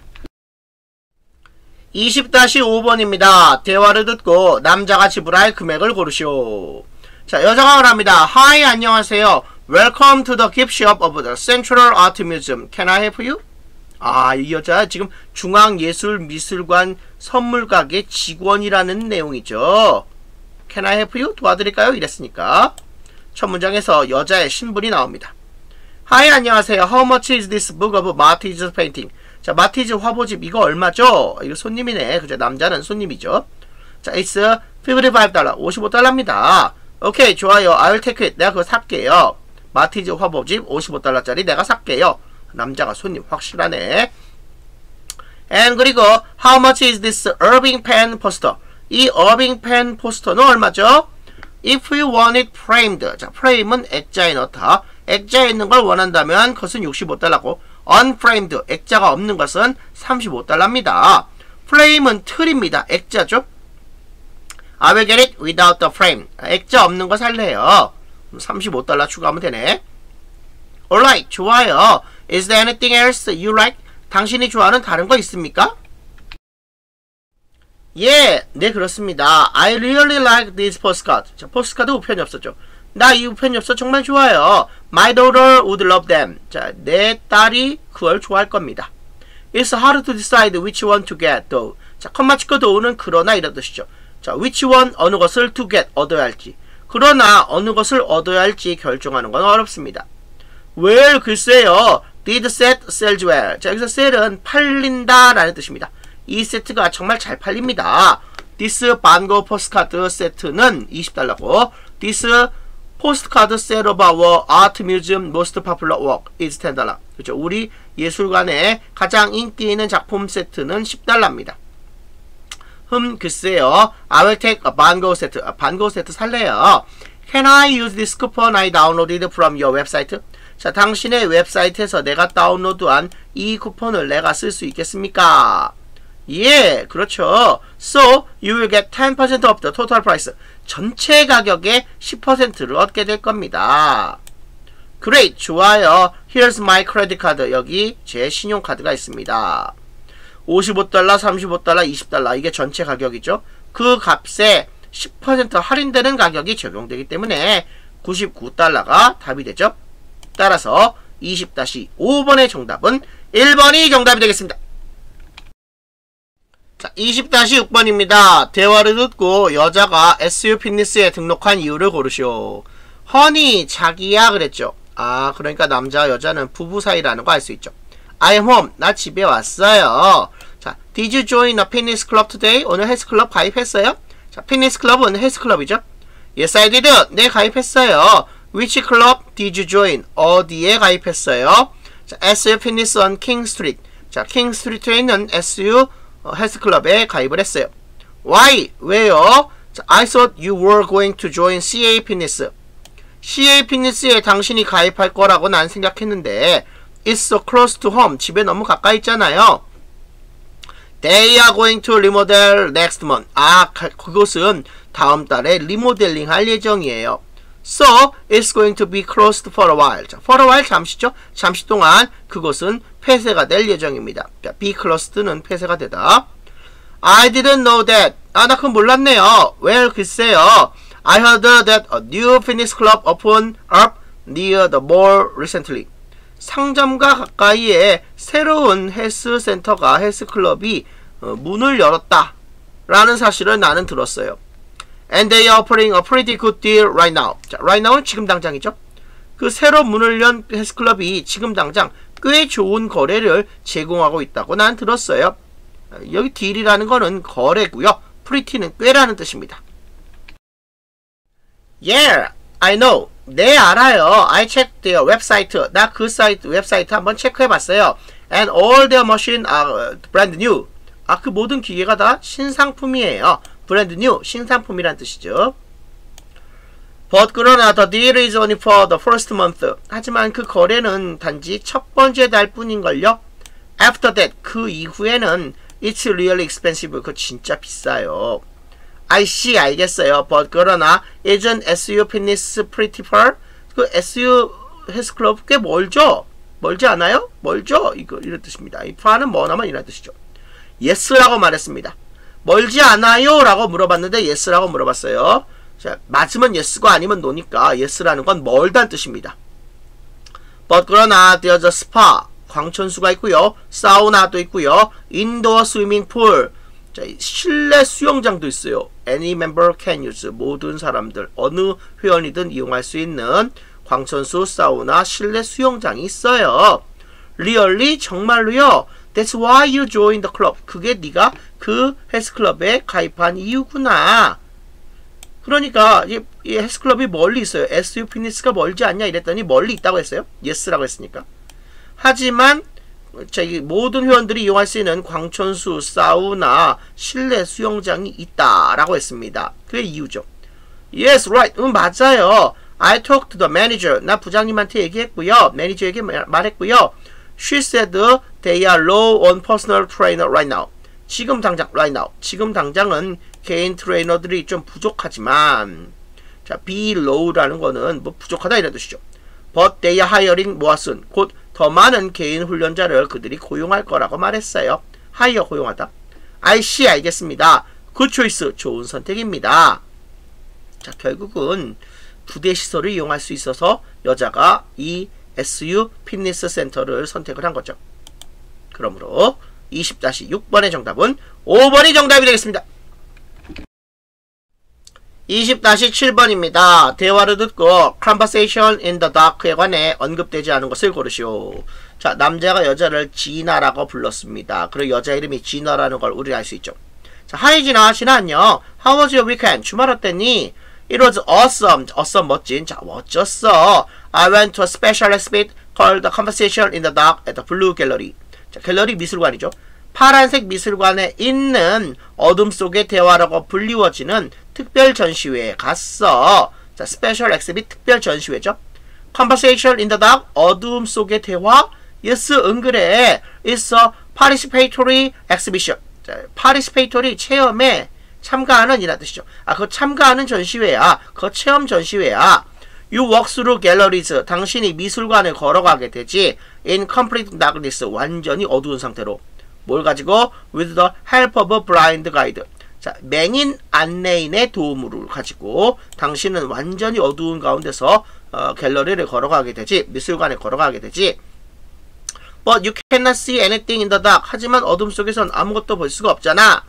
이십 오 번입니다. 대화를 듣고 남자가 지불할 금액을 고르시오. 자, 여자가 말합니다. Hi, 안녕하세요. Welcome to the gift shop of the Central Art Museum. Can I help you? 아, 이 여자 지금 중앙예술미술관 선물가게 직원이라는 내용이죠. Can I help you? 도와드릴까요? 이랬으니까 첫 문장에서 여자의 신분이 나옵니다. Hi, 안녕하세요. How much is this book of Matisse painting? 자, 마티즈 화보집 이거 얼마죠? 이거 손님이네. 그죠? 남자는 손님이죠. 자, it's 오십오 달러. 오십오 달러입니다. 오케이, 좋아요. I'll take it. 내가 그거 살게요. 마티즈 화보집 오십오 달러짜리 내가 살게요. 남자가 손님 확실하네. And 그리고 how much is this Irving pen poster? 이 Irving pen 포스터는 얼마죠? If you want it framed. 자, frame은 액자에 넣다. 액자에 있는 걸 원한다면 그것은 육십오 달러고 unframed, 액자가 없는 것은 삼십오 달러입니다. frame은 틀입니다. 액자죠. I will get it without the frame. 액자 없는 거 살래요. 삼십오 달러 추가하면 되네. Alright, 좋아요. Is there anything else you like? 당신이 좋아하는 다른 거 있습니까? 예, 네 그렇습니다. I really like this postcard. 자, 포스트카드 우편이 없었죠. 나 이 우편이 없어 정말 좋아요. My daughter would love them. 자, 내 딸이 그걸 좋아할 겁니다. It's hard to decide which one to get though. 자, 컴마 치고 도우는 그러나 이런 뜻이죠. 자, which one 어느 것을 to get 얻어야 할지. 그러나 어느 것을 얻어야 할지 결정하는 건 어렵습니다. Well, 글쎄요. Did set sells well. 자, 여기서 sell은 팔린다 라는 뜻입니다. 이 세트가 정말 잘 팔립니다. This 반고 포스트카드 세트는 이십 달러고 This postcard set of our art museum most popular work is ten 달러. 그렇죠. 우리 예술관의 가장 인기 있는 작품 세트는 십 달러입니다. 흠, 글쎄요. I will take a 반고 세트. 아, 반고 세트 살래요. Can I use this coupon I downloaded from your website? 자, 당신의 웹사이트에서 내가 다운로드한 이 쿠폰을 내가 쓸 수 있겠습니까? 예, 그렇죠. So, you will get ten percent of the total price. 전체 가격의 십 퍼센트를 얻게 될 겁니다. Great, 좋아요. Here's my credit card. 여기 제 신용카드가 있습니다. 오십오 달러, 삼십오 달러, 이십 달러. 이게 전체 가격이죠. 그 값에 십 퍼센트 할인되는 가격이 적용되기 때문에 구십구 달러가 답이 되죠. 따라서 이십 오 번의 정답은 일 번이 정답이 되겠습니다. 자, 이십 육 번입니다. 대화를 듣고 여자가 에스유 핏니스에 등록한 이유를 고르시오. 허니, 자기야 그랬죠. 아, 그러니까 남자와 여자는 부부 사이라는 거 알 수 있죠. I am home. 나 집에 왔어요. 자, Did you join a fitness club today? 오늘 헬스클럽 가입했어요? 자, 피트니스 클럽은 헬스클럽이죠. Yes, I did. 네, 가입했어요. Which club did you join? 어디에 가입했어요? 자, 에스유 핏니스 on King Street. 자, 킹 스트리트에 있는 에스유 어, 헬스클럽에 가입을 했어요. Why? 왜요? 자, I thought you were going to join 씨에이 Fitness. 씨에이 Fitness에 당신이 가입할 거라고 난 생각했는데 It's so close to home. 집에 너무 가까이 있잖아요. They are going to remodel next month. 아, 그곳은 다음 달에 리모델링 할 예정이에요. So, it's going to be closed for a while. 자, for a while 잠시죠. 잠시 동안 그곳은 폐쇄가 될 예정입니다. 자, be closed는 폐쇄가 되다. I didn't know that. 아, 나 그건 몰랐네요. Well, 글쎄요. I heard that a new fitness club opened up near the mall recently. 상점과 가까이에 새로운 헬스센터가, 헬스클럽이 어, 문을 열었다 라는 사실을 나는 들었어요. And they are offering a pretty good deal right now. 자, right now는 지금 당장이죠. 그 새로 문을 연 헬스클럽이 지금 당장 꽤 좋은 거래를 제공하고 있다고 난 들었어요. 여기 딜이라는 거는 거래고요. pretty는 꽤라는 뜻입니다. Yeah, I know. 네, 알아요. I checked their website. 나 그 사이트, 웹사이트 한번 체크해봤어요. And all their machines are brand new. 아, 그 모든 기계가 다 신상품이에요. brand new, 신상품이란 뜻이죠. But 그러나 the deal is only for the first month. 하지만 그 거래는 단지 첫 번째 달 뿐인걸요. After that, 그 이후에는 it's really expensive. 그거 진짜 비싸요. I see, 알겠어요. But 그러나 isn't 에스유 Fitness pretty far? 그 에스유 헬스클럽 꽤 멀죠? 멀지 않아요? 멀죠? 이거 이런 뜻입니다. 이 far는 머나만 이런 뜻이죠. Yes라고 말했습니다. 멀지 않아요? 라고 물어봤는데 Yes라고 물어봤어요. 자, 맞으면 Yes가 아니면 No니까 Yes라는 건 멀다는 뜻입니다. But 그러나 there's a spa, 광천수가 있고요. 사우나도 있고요. 인도어 스위밍풀, 자, 실내 수영장도 있어요. Any member can use. 모든 사람들, 어느 회원이든 이용할 수 있는 광천수, 사우나, 실내 수영장이 있어요. Really? 정말로요? That's why you joined the club. 그게 네가 그 헬스클럽에 가입한 이유구나. 그러니까 이, 이 헬스클럽이 멀리 있어요. 에스유 피트니스가 멀지 않냐 이랬더니 멀리 있다고 했어요. Yes라고 했으니까. 하지만 저기 모든 회원들이 이용할 수 있는 광천수, 사우나, 실내 수영장이 있다라고 했습니다. 그게 이유죠. Yes, right. 응, 맞아요. I talked to the manager. 나 부장님한테 얘기했고요. 매니저에게 말했고요. She said they are low on personal trainer right now. 지금 당장, right now. 지금 당장은 개인 트레이너들이 좀 부족하지만, 자, be low라는 거는 뭐 부족하다 이런 뜻이죠. But they are hiring more soon. 곧 더 많은 개인 훈련자를 그들이 고용할 거라고 말했어요. hire 고용하다. I see, 알겠습니다. good choice. 좋은 선택입니다. 자, 결국은 부대 시설을 이용할 수 있어서 여자가 이 에스유 피트니스 센터를 선택을 한 거죠. 그러므로 이십 육 번의 정답은 오 번이 정답이 되겠습니다. 이십 칠 번입니다. 대화를 듣고 conversation in the dark에 관해 언급되지 않은 것을 고르시오. 자, 남자가 여자를 지나라고 불렀습니다. 그리고 여자 이름이 지나라는 걸 우리가 알 수 있죠. 자, 하이 지나, 지나 안녕. How was your weekend? 주말 어땠니? It was awesome. awesome 멋진. 자, 멋졌어. I went to a special exhibit called The Conversation in the Dark at the Blue Gallery. 자, 갤러리 미술관이죠. 파란색 미술관에 있는 어둠 속의 대화라고 불리워지는 특별 전시회에 갔어. 자, 스페셜 엑스비트 특별 전시회죠. Conversation in the Dark, 어둠 속의 대화. Yes, 응 그래. It's a participatory exhibition. 자, participatory 체험에 참가하는 이라는 뜻이죠. 아, 그거 참가하는 전시회야. 그거 체험 전시회야. You walk through galleries. 당신이 미술관을 걸어가게 되지. In complete darkness. 완전히 어두운 상태로. 뭘 가지고? With the help of a blind guide. 자, 맹인 안내인의 도움을 가지고 당신은 완전히 어두운 가운데서 어, 갤러리를 걸어가게 되지. 미술관에 걸어가게 되지. But you cannot see anything in the dark. 하지만 어둠 속에선 아무것도 볼 수가 없잖아.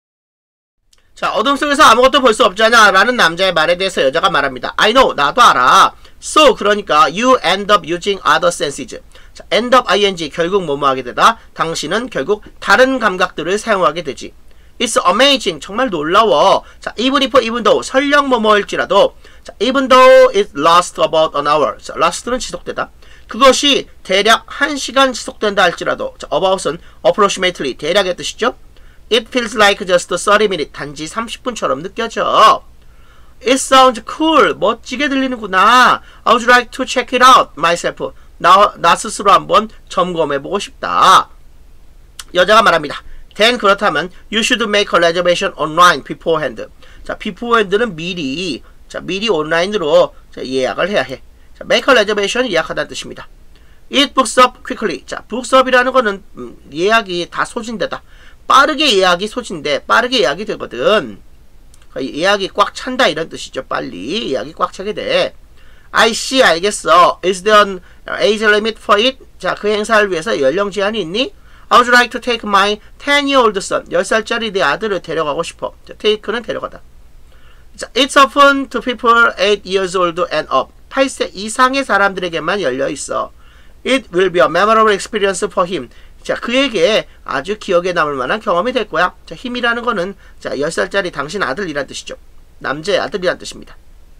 자, 어둠 속에서 아무것도 볼 수 없잖아 라는 남자의 말에 대해서 여자가 말합니다. I know, 나도 알아. So, 그러니까 you end up using other senses. 자, end up ing, 결국 뭐뭐 하게 되다. 당신은 결국 다른 감각들을 사용하게 되지. It's amazing, 정말 놀라워. 자, even if, even though, 설령 뭐뭐일지라도. 자, even though it lasts about an hour. 자, last는 지속되다. 그것이 대략 한 시간 지속된다 할지라도. 자, about은 approximately, 대략의 뜻이죠. It feels like just thirty minutes. 단지 삼십 분처럼 느껴져. It sounds cool. 멋지게 들리는구나. I would like to check it out myself. 나, 나 스스로 한번 점검해보고 싶다. 여자가 말합니다. Then 그렇다면 you should make a reservation online beforehand. 자, beforehand는 미리. 자, 미리 온라인으로 자, 예약을 해야 해. 자, make a reservation 예약하다는 뜻입니다. It books up quickly. 자, books up이라는 거는 음, 예약이 다 소진되다. 빠르게 예약이 소진돼. 빠르게 예약이 되거든. 예약이 꽉 찬다 이런 뜻이죠. 빨리 예약이 꽉 차게 돼. I see, 알겠어. Is there an age limit for it? 자, 그 행사를 위해서 연령 제한이 있니? I would like to take my ten-year-old son. 열 살짜리 내 아들을 데려가고 싶어. 자, take는 데려가다. 자, it's open to people eight years old and up. 팔 세 이상의 사람들에게만 열려 있어. It will be a memorable experience for him. 자, 그에게 아주 기억에 남을 만한 경험이 될 거야. 자, 힘이라는 거는 자, 열 살짜리 당신 아들이란 뜻이죠. 남자의 아들이란 뜻입니다.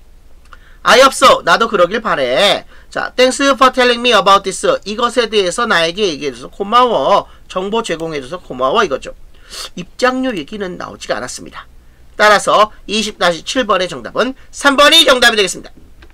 I hope so. 나도 그러길 바래. 자, thanks for telling me about this. 이것에 대해서 나에게 얘기해줘서 고마워. 정보 제공해줘서 고마워 이거죠. 입장료 얘기는 나오지가 않았습니다. 따라서 이십 칠 번의 정답은 삼 번이 정답이 되겠습니다.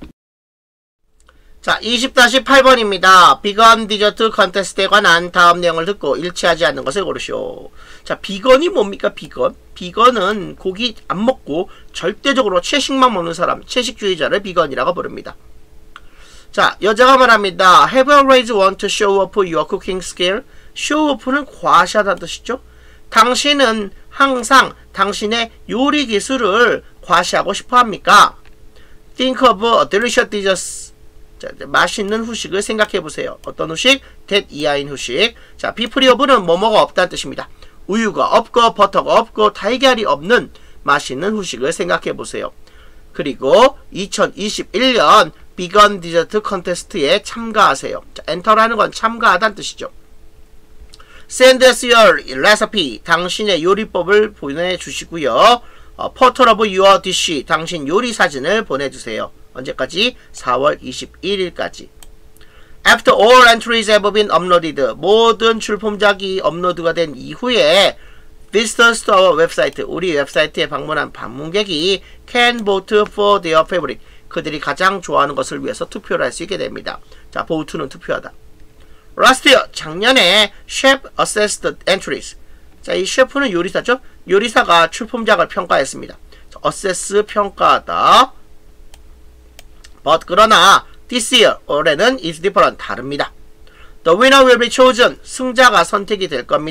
자, 이십 팔 번입니다. 비건 디저트 컨테스트에 관한 다음 내용을 듣고 일치하지 않는 것을 고르시오. 자, 비건이 뭡니까? 비건? 비건은 고기 안 먹고 절대적으로 채식만 먹는 사람, 채식주의자를 비건이라고 부릅니다. 자, 여자가 말합니다. Have you always want to show off your cooking skill? show off는 과시하다는 뜻이죠. 당신은 항상 당신의 요리 기술을 과시하고 싶어 합니까? Think of a delicious dessert. 자, 맛있는 후식을 생각해보세요. 어떤 후식? that 이하인 후식. 자, 비프리오브는 뭐뭐가 없다는 뜻입니다. 우유가 없고 버터가 없고 달걀이 없는 맛있는 후식을 생각해보세요. 그리고 이천이십일 년 비건 디저트 컨테스트에 참가하세요. 자, 엔터라는 건 참가하다는 뜻이죠. Send us your recipe. 당신의 요리법을 보내주시고요. 어, photo of your dish. 당신 요리 사진을 보내주세요. 언제까지? 사월 이십일일까지. After all entries have been uploaded. 모든 출품작이 업로드가 된 이후에 visitors to our website. 우리 웹사이트에 방문한 방문객이 can vote for their favorite. 그들이 가장 좋아하는 것을 위해서 투표를 할 수 있게 됩니다. 자, vote는 투표하다. Last year, 작년에 chef assessed entries. 자, 이 셰프는 요리사죠? 요리사가 출품작을 평가했습니다. 자, assess, 평가하다. But 그러나 this year, 올해는 is different, 다릅니다. The winner will be chosen. 승자가 선택이 될 겁니다.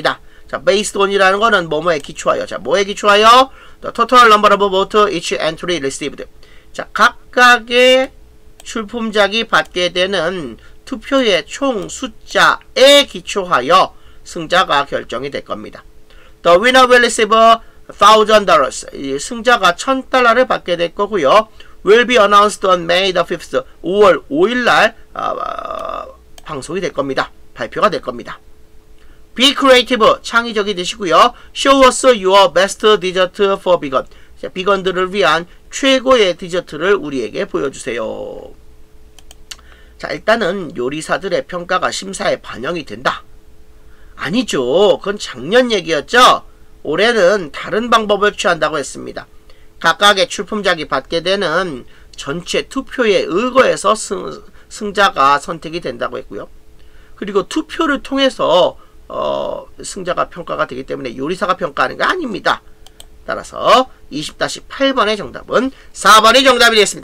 자, based on이라는 거는 뭐뭐에 기초하여. 자, 뭐에 기초하여? The total number of votes each entry received. 자, 각각의 출품작이 받게 되는 투표의 총 숫자에 기초하여 승자가 결정이 될 겁니다. The winner will receive one thousand dollars. 승자가 천 달러를 받게 될 거고요. Will be announced on May the fifth. 오월 오일날 어, 어, 방송이 될 겁니다. 발표가 될 겁니다. Be creative. 창의적이 되시고요. Show us your best dessert for vegan. 자, 비건들을 위한 최고의 디저트를 우리에게 보여주세요. 자, 일단은 요리사들의 평가가 심사에 반영이 된다. 아니죠. 그건 작년 얘기였죠. 올해는 다른 방법을 취한다고 했습니다. 각각의 출품작이 받게 되는 전체 투표에 의거해서 승, 승자가 선택이 된다고 했고요. 그리고 투표를 통해서 어, 승자가 평가가 되기 때문에 요리사가 평가하는 게 아닙니다. 따라서 이십 팔 번의 정답은 사 번이 정답이 되겠습니다.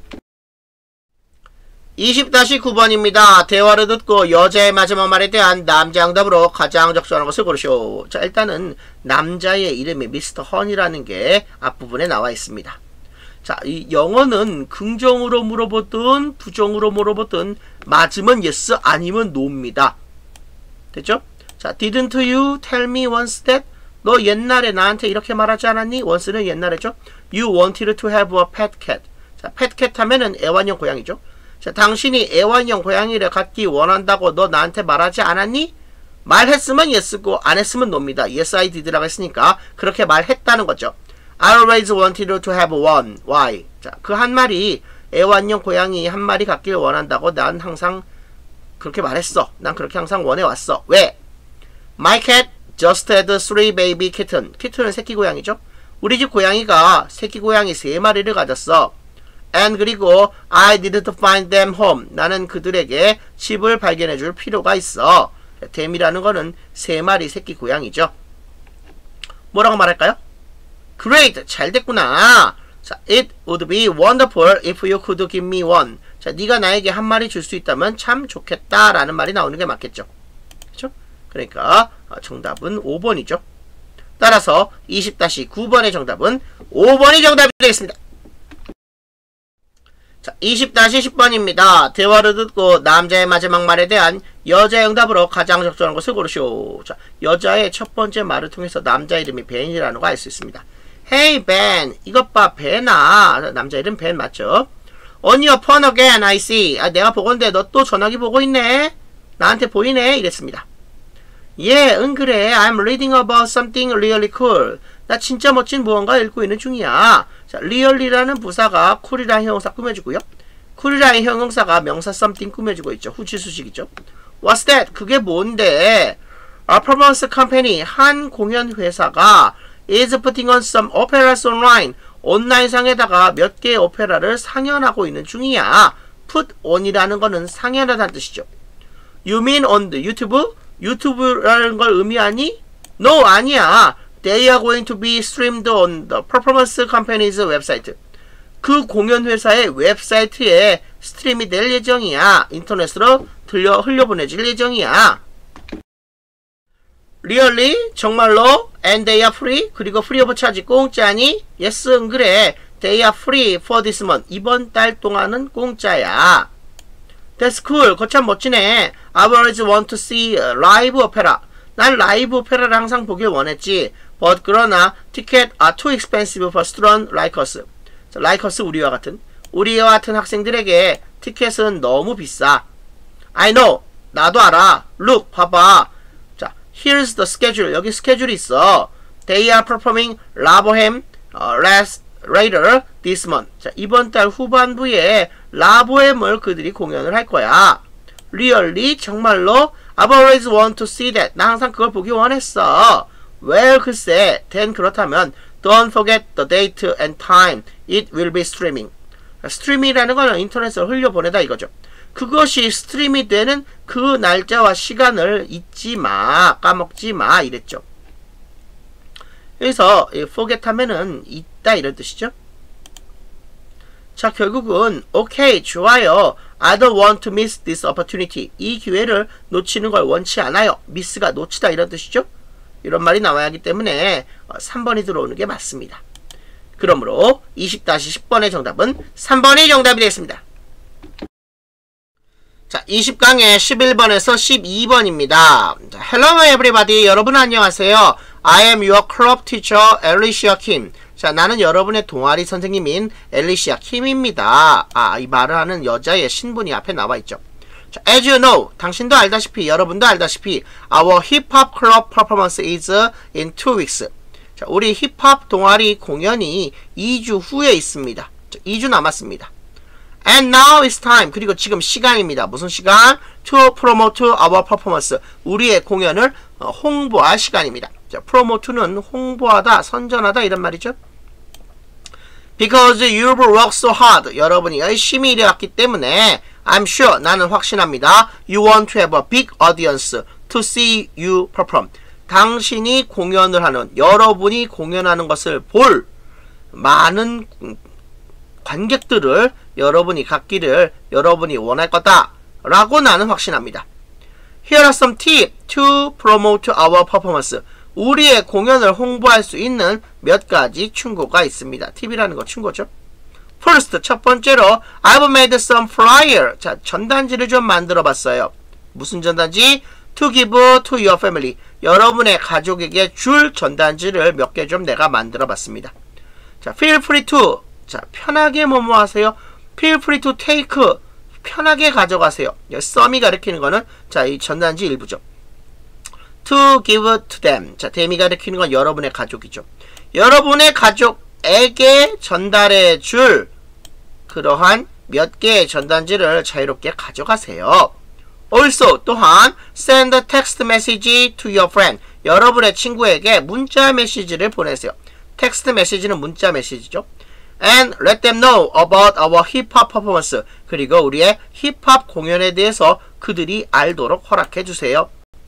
이십 구 번입니다. 대화를 듣고 여자의 마지막 말에 대한 남자 응답으로 가장 적절한 것을 고르시오. 자, 일단은 남자의 이름이 미스터 헌이라는 게 앞부분에 나와 있습니다. 자, 이 영어는 긍정으로 물어보든 부정으로 물어보든 맞으면 yes, 아니면 no입니다. 됐죠? 자, didn't you tell me once that? 너 옛날에 나한테 이렇게 말하지 않았니? once는 옛날에죠. You wanted to have a pet cat. 자, pet cat 하면은 애완용 고양이죠. 자, 당신이 애완용 고양이를 갖기 원한다고 너 나한테 말하지 않았니? 말했으면 yes고 안 했으면 no입니다. yes I did라고 했으니까 그렇게 말했다는 거죠. I always wanted to have one. Why? 자, 그 한 마리 애완용 고양이 한 마리 갖길 원한다고 난 항상 그렇게 말했어. 난 그렇게 항상 원해왔어. 왜? My cat just had three baby kitten. kitten은 새끼 고양이죠. 우리 집 고양이가 새끼 고양이 세 마리를 가졌어. And 그리고 I didn't find them home. 나는 그들에게 집을 발견해 줄 필요가 있어. them이라는 거는 세 마리 새끼 고양이죠. 뭐라고 말할까요? Great! 잘 됐구나. 자, it would be wonderful if you could give me one. 자, 네가 나에게 한 마리 줄 수 있다면 참 좋겠다 라는 말이 나오는 게 맞겠죠. 그렇죠? 그러니까 정답은 오 번이죠. 따라서 이십 구 번의 정답은 오 번이 정답이 되겠습니다. 자, 이십 십 번입니다. 대화를 듣고 남자의 마지막 말에 대한 여자의 응답으로 가장 적절한 것을 고르시오. 자, 여자의 첫 번째 말을 통해서 남자 이름이 벤이라는 거 알 수 있습니다. Hey Ben, 이것 봐 벤아. 남자 이름 벤 맞죠? On your phone again, I see. 아, 내가 보건데 너 또 전화기 보고 있네. 나한테 보이네. 이랬습니다. 예, 응 그래. I'm reading about something really cool. 나 진짜 멋진 무언가 읽고 있는 중이야. 자, really라는 부사가 cool이라는 형용사 꾸며주고요. cool이라는 형용사가 명사 something 꾸며주고 있죠. 후치수식이죠. What's that? 그게 뭔데? A performance company, 한 공연 회사가 is putting on some operas online. 온라인상에다가 몇 개의 오페라를 상연하고 있는 중이야. put on이라는 거는 상연하다는 뜻이죠. You mean on the YouTube? 유튜브라는 걸 의미하니? No, 아니야. They are going to be streamed on the performance company's website. 그 공연 회사의 웹사이트에 스트림이 될 예정이야. 인터넷으로 들려 흘려보내질 예정이야. Really? 정말로? And they are free? 그리고 free of charge 공짜니? Yes, 응 그래. They are free for this month. 이번 달 동안은 공짜야. That's cool. 그거 참 멋지네. I always want to see live opera. 난 라이브 오페라를 항상 보길 원했지. But 그러나 ticket are too expensive for students like us. 자, like us 우리와 같은 우리와 같은 학생들에게 티켓은 너무 비싸. I know. 나도 알아. Look, 봐봐. 자, here's the schedule. 여기 스케줄이 있어. They are performing La Boheme uh, last later this month. 자, 이번 달 후반부에 라보엠을 그들이 공연을 할 거야. Really? 정말로? I've always want to see that. 나 항상 그걸 보기 원했어. Well, 글쎄. then 그렇다면 don't forget the date and time. It will be streaming. 스트리밍이라는 거는 인터넷으로 흘려보내다 이거죠. 그것이 스트림이 되는 그 날짜와 시간을 잊지 마. 까먹지 마. 이랬죠. 여기서 forget 하면은 잊다 이런 뜻이죠. 자, 결국은 오케이, 좋아요. I don't want to miss this opportunity. 이 기회를 놓치는 걸 원치 않아요. miss가 놓치다 이런 뜻이죠. 이런 말이 나와야 하기 때문에 삼 번이 들어오는 게 맞습니다. 그러므로 이십 십 번의 정답은 삼 번이 정답이 되겠습니다. 자, 이십 강의 십일 번에서 십이 번입니다. 자, Hello everybody. 여러분 안녕하세요. I am your club teacher, Alicia Kim. 자, 나는 여러분의 동아리 선생님인 엘리시아 킴입니다. 아, 이 말을 하는 여자의 신분이 앞에 나와 있죠. 자, as you know, 당신도 알다시피, 여러분도 알다시피, our hip-hop club performance is in two weeks. 자, 우리 힙합 동아리 공연이 이 주 후에 있습니다. 자, 이 주 남았습니다. And now it's time. 그리고 지금 시간입니다. 무슨 시간? To promote our performance. 우리의 공연을 홍보할 시간입니다. 자, promote는 홍보하다, 선전하다 이런 말이죠. Because you've worked so hard. 여러분이 열심히 일해왔기 때문에 I'm sure, 나는 확신합니다. You want to have a big audience to see you perform. 당신이 공연을 하는, 여러분이 공연하는 것을 볼 많은 관객들을 여러분이 갖기를 여러분이 원할 거다 라고 나는 확신합니다. Here are some tips to promote our performance. 우리의 공연을 홍보할 수 있는 몇 가지 충고가 있습니다. 팁이라는 거 충고죠. First, 첫 번째로 I've made some flyer. 자, 전단지를 좀 만들어 봤어요. 무슨 전단지? To give to your family. 여러분의 가족에게 줄 전단지를 몇 개 좀 내가 만들어 봤습니다. 자, feel free to. 자, 편하게 뭐뭐 하세요. Feel free to take. 편하게 가져가세요. 썸이 가리키는 거는 자, 이 전단지 일부죠. To give to them. 자, them이 가리키는 건 여러분의 가족이죠. 여러분의 가족에게 전달해 줄 그러한 몇 개의 전단지를 자유롭게 가져가세요. Also, 또한 send a text message to your friend. 여러분의 친구에게 문자 메시지를 보내세요. 텍스트 메시지는 문자 메시지죠. And let them know about our hip-hop performance. 그리고 우리의 힙합 공연에 대해서 그들이 알도록 허락해 주세요.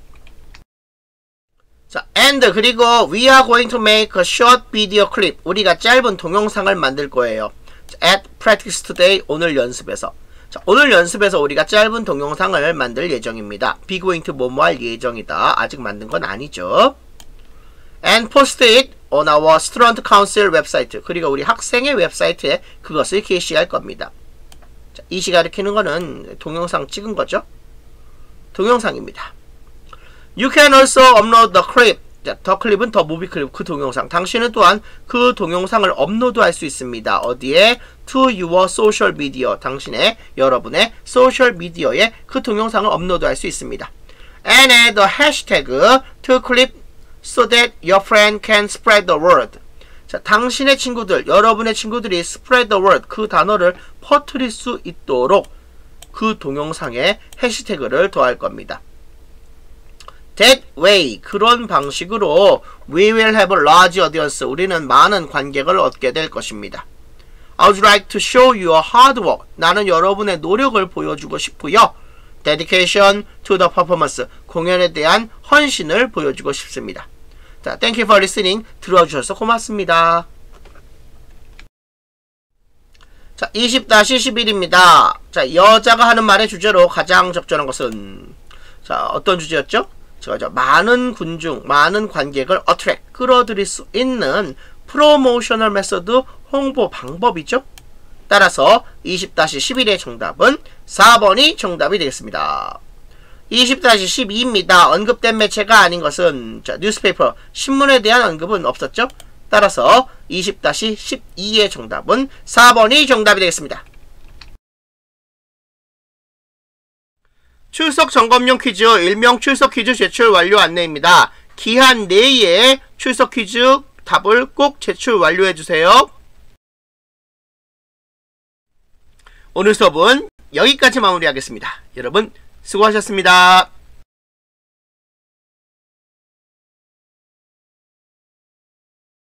자, and 그리고 we are going to make a short video clip. 우리가 짧은 동영상을 만들 거예요. At practice today. 오늘 연습에서. 자, 오늘 연습에서 우리가 짧은 동영상을 만들 예정입니다. be going to 뭐뭐 할 예정이다. 아직 만든 건 아니죠. And post it on our student council 웹사이트. 그리고 우리 학생의 웹사이트에 그것을 게시할 겁니다. 자, 이 시 가리키는 거는 동영상 찍은 거죠. 동영상입니다. You can also upload the clip. 자, 더 클립은 더 무비 클립, 그 동영상. 당신은 또한 그 동영상을 업로드할 수 있습니다. 어디에? To your social media. 당신의, 여러분의 소셜 미디어에 그 동영상을 업로드할 수 있습니다. And add the hashtag to clip so that your friend can spread the word. 자, 당신의 친구들, 여러분의 친구들이 spread the word, 그 단어를 퍼뜨릴 수 있도록 그 동영상에 해시태그를 더할 겁니다. That way, 그런 방식으로 we will have a large audience. 우리는 많은 관객을 얻게 될 것입니다. I would like to show your hard work. 나는 여러분의 노력을 보여주고 싶고요. Dedication to the performance. 공연에 대한 헌신을 보여주고 싶습니다. 자, thank you for listening. 들어주셔서 고맙습니다. 자, 이십 십일입니다. 자, 여자가 하는 말의 주제로 가장 적절한 것은 자, 어떤 주제였죠? 저, 많은 군중, 많은 관객을 attract, 끌어들일 수 있는 프로모셔널 메서드, 홍보 방법이죠. 따라서 이십 십일의 정답은 사 번이 정답이 되겠습니다. 이십 십이입니다. 언급된 매체가 아닌 것은 자, 뉴스페이퍼, 신문에 대한 언급은 없었죠. 따라서 이십 십이의 정답은 사 번이 정답이 되겠습니다. 출석 점검용 퀴즈, 일명 출석 퀴즈 제출 완료 안내입니다. 기한 내에 출석 퀴즈 답을 꼭 제출 완료해주세요. 오늘 수업은 여기까지 마무리하겠습니다. 여러분 수고하셨습니다.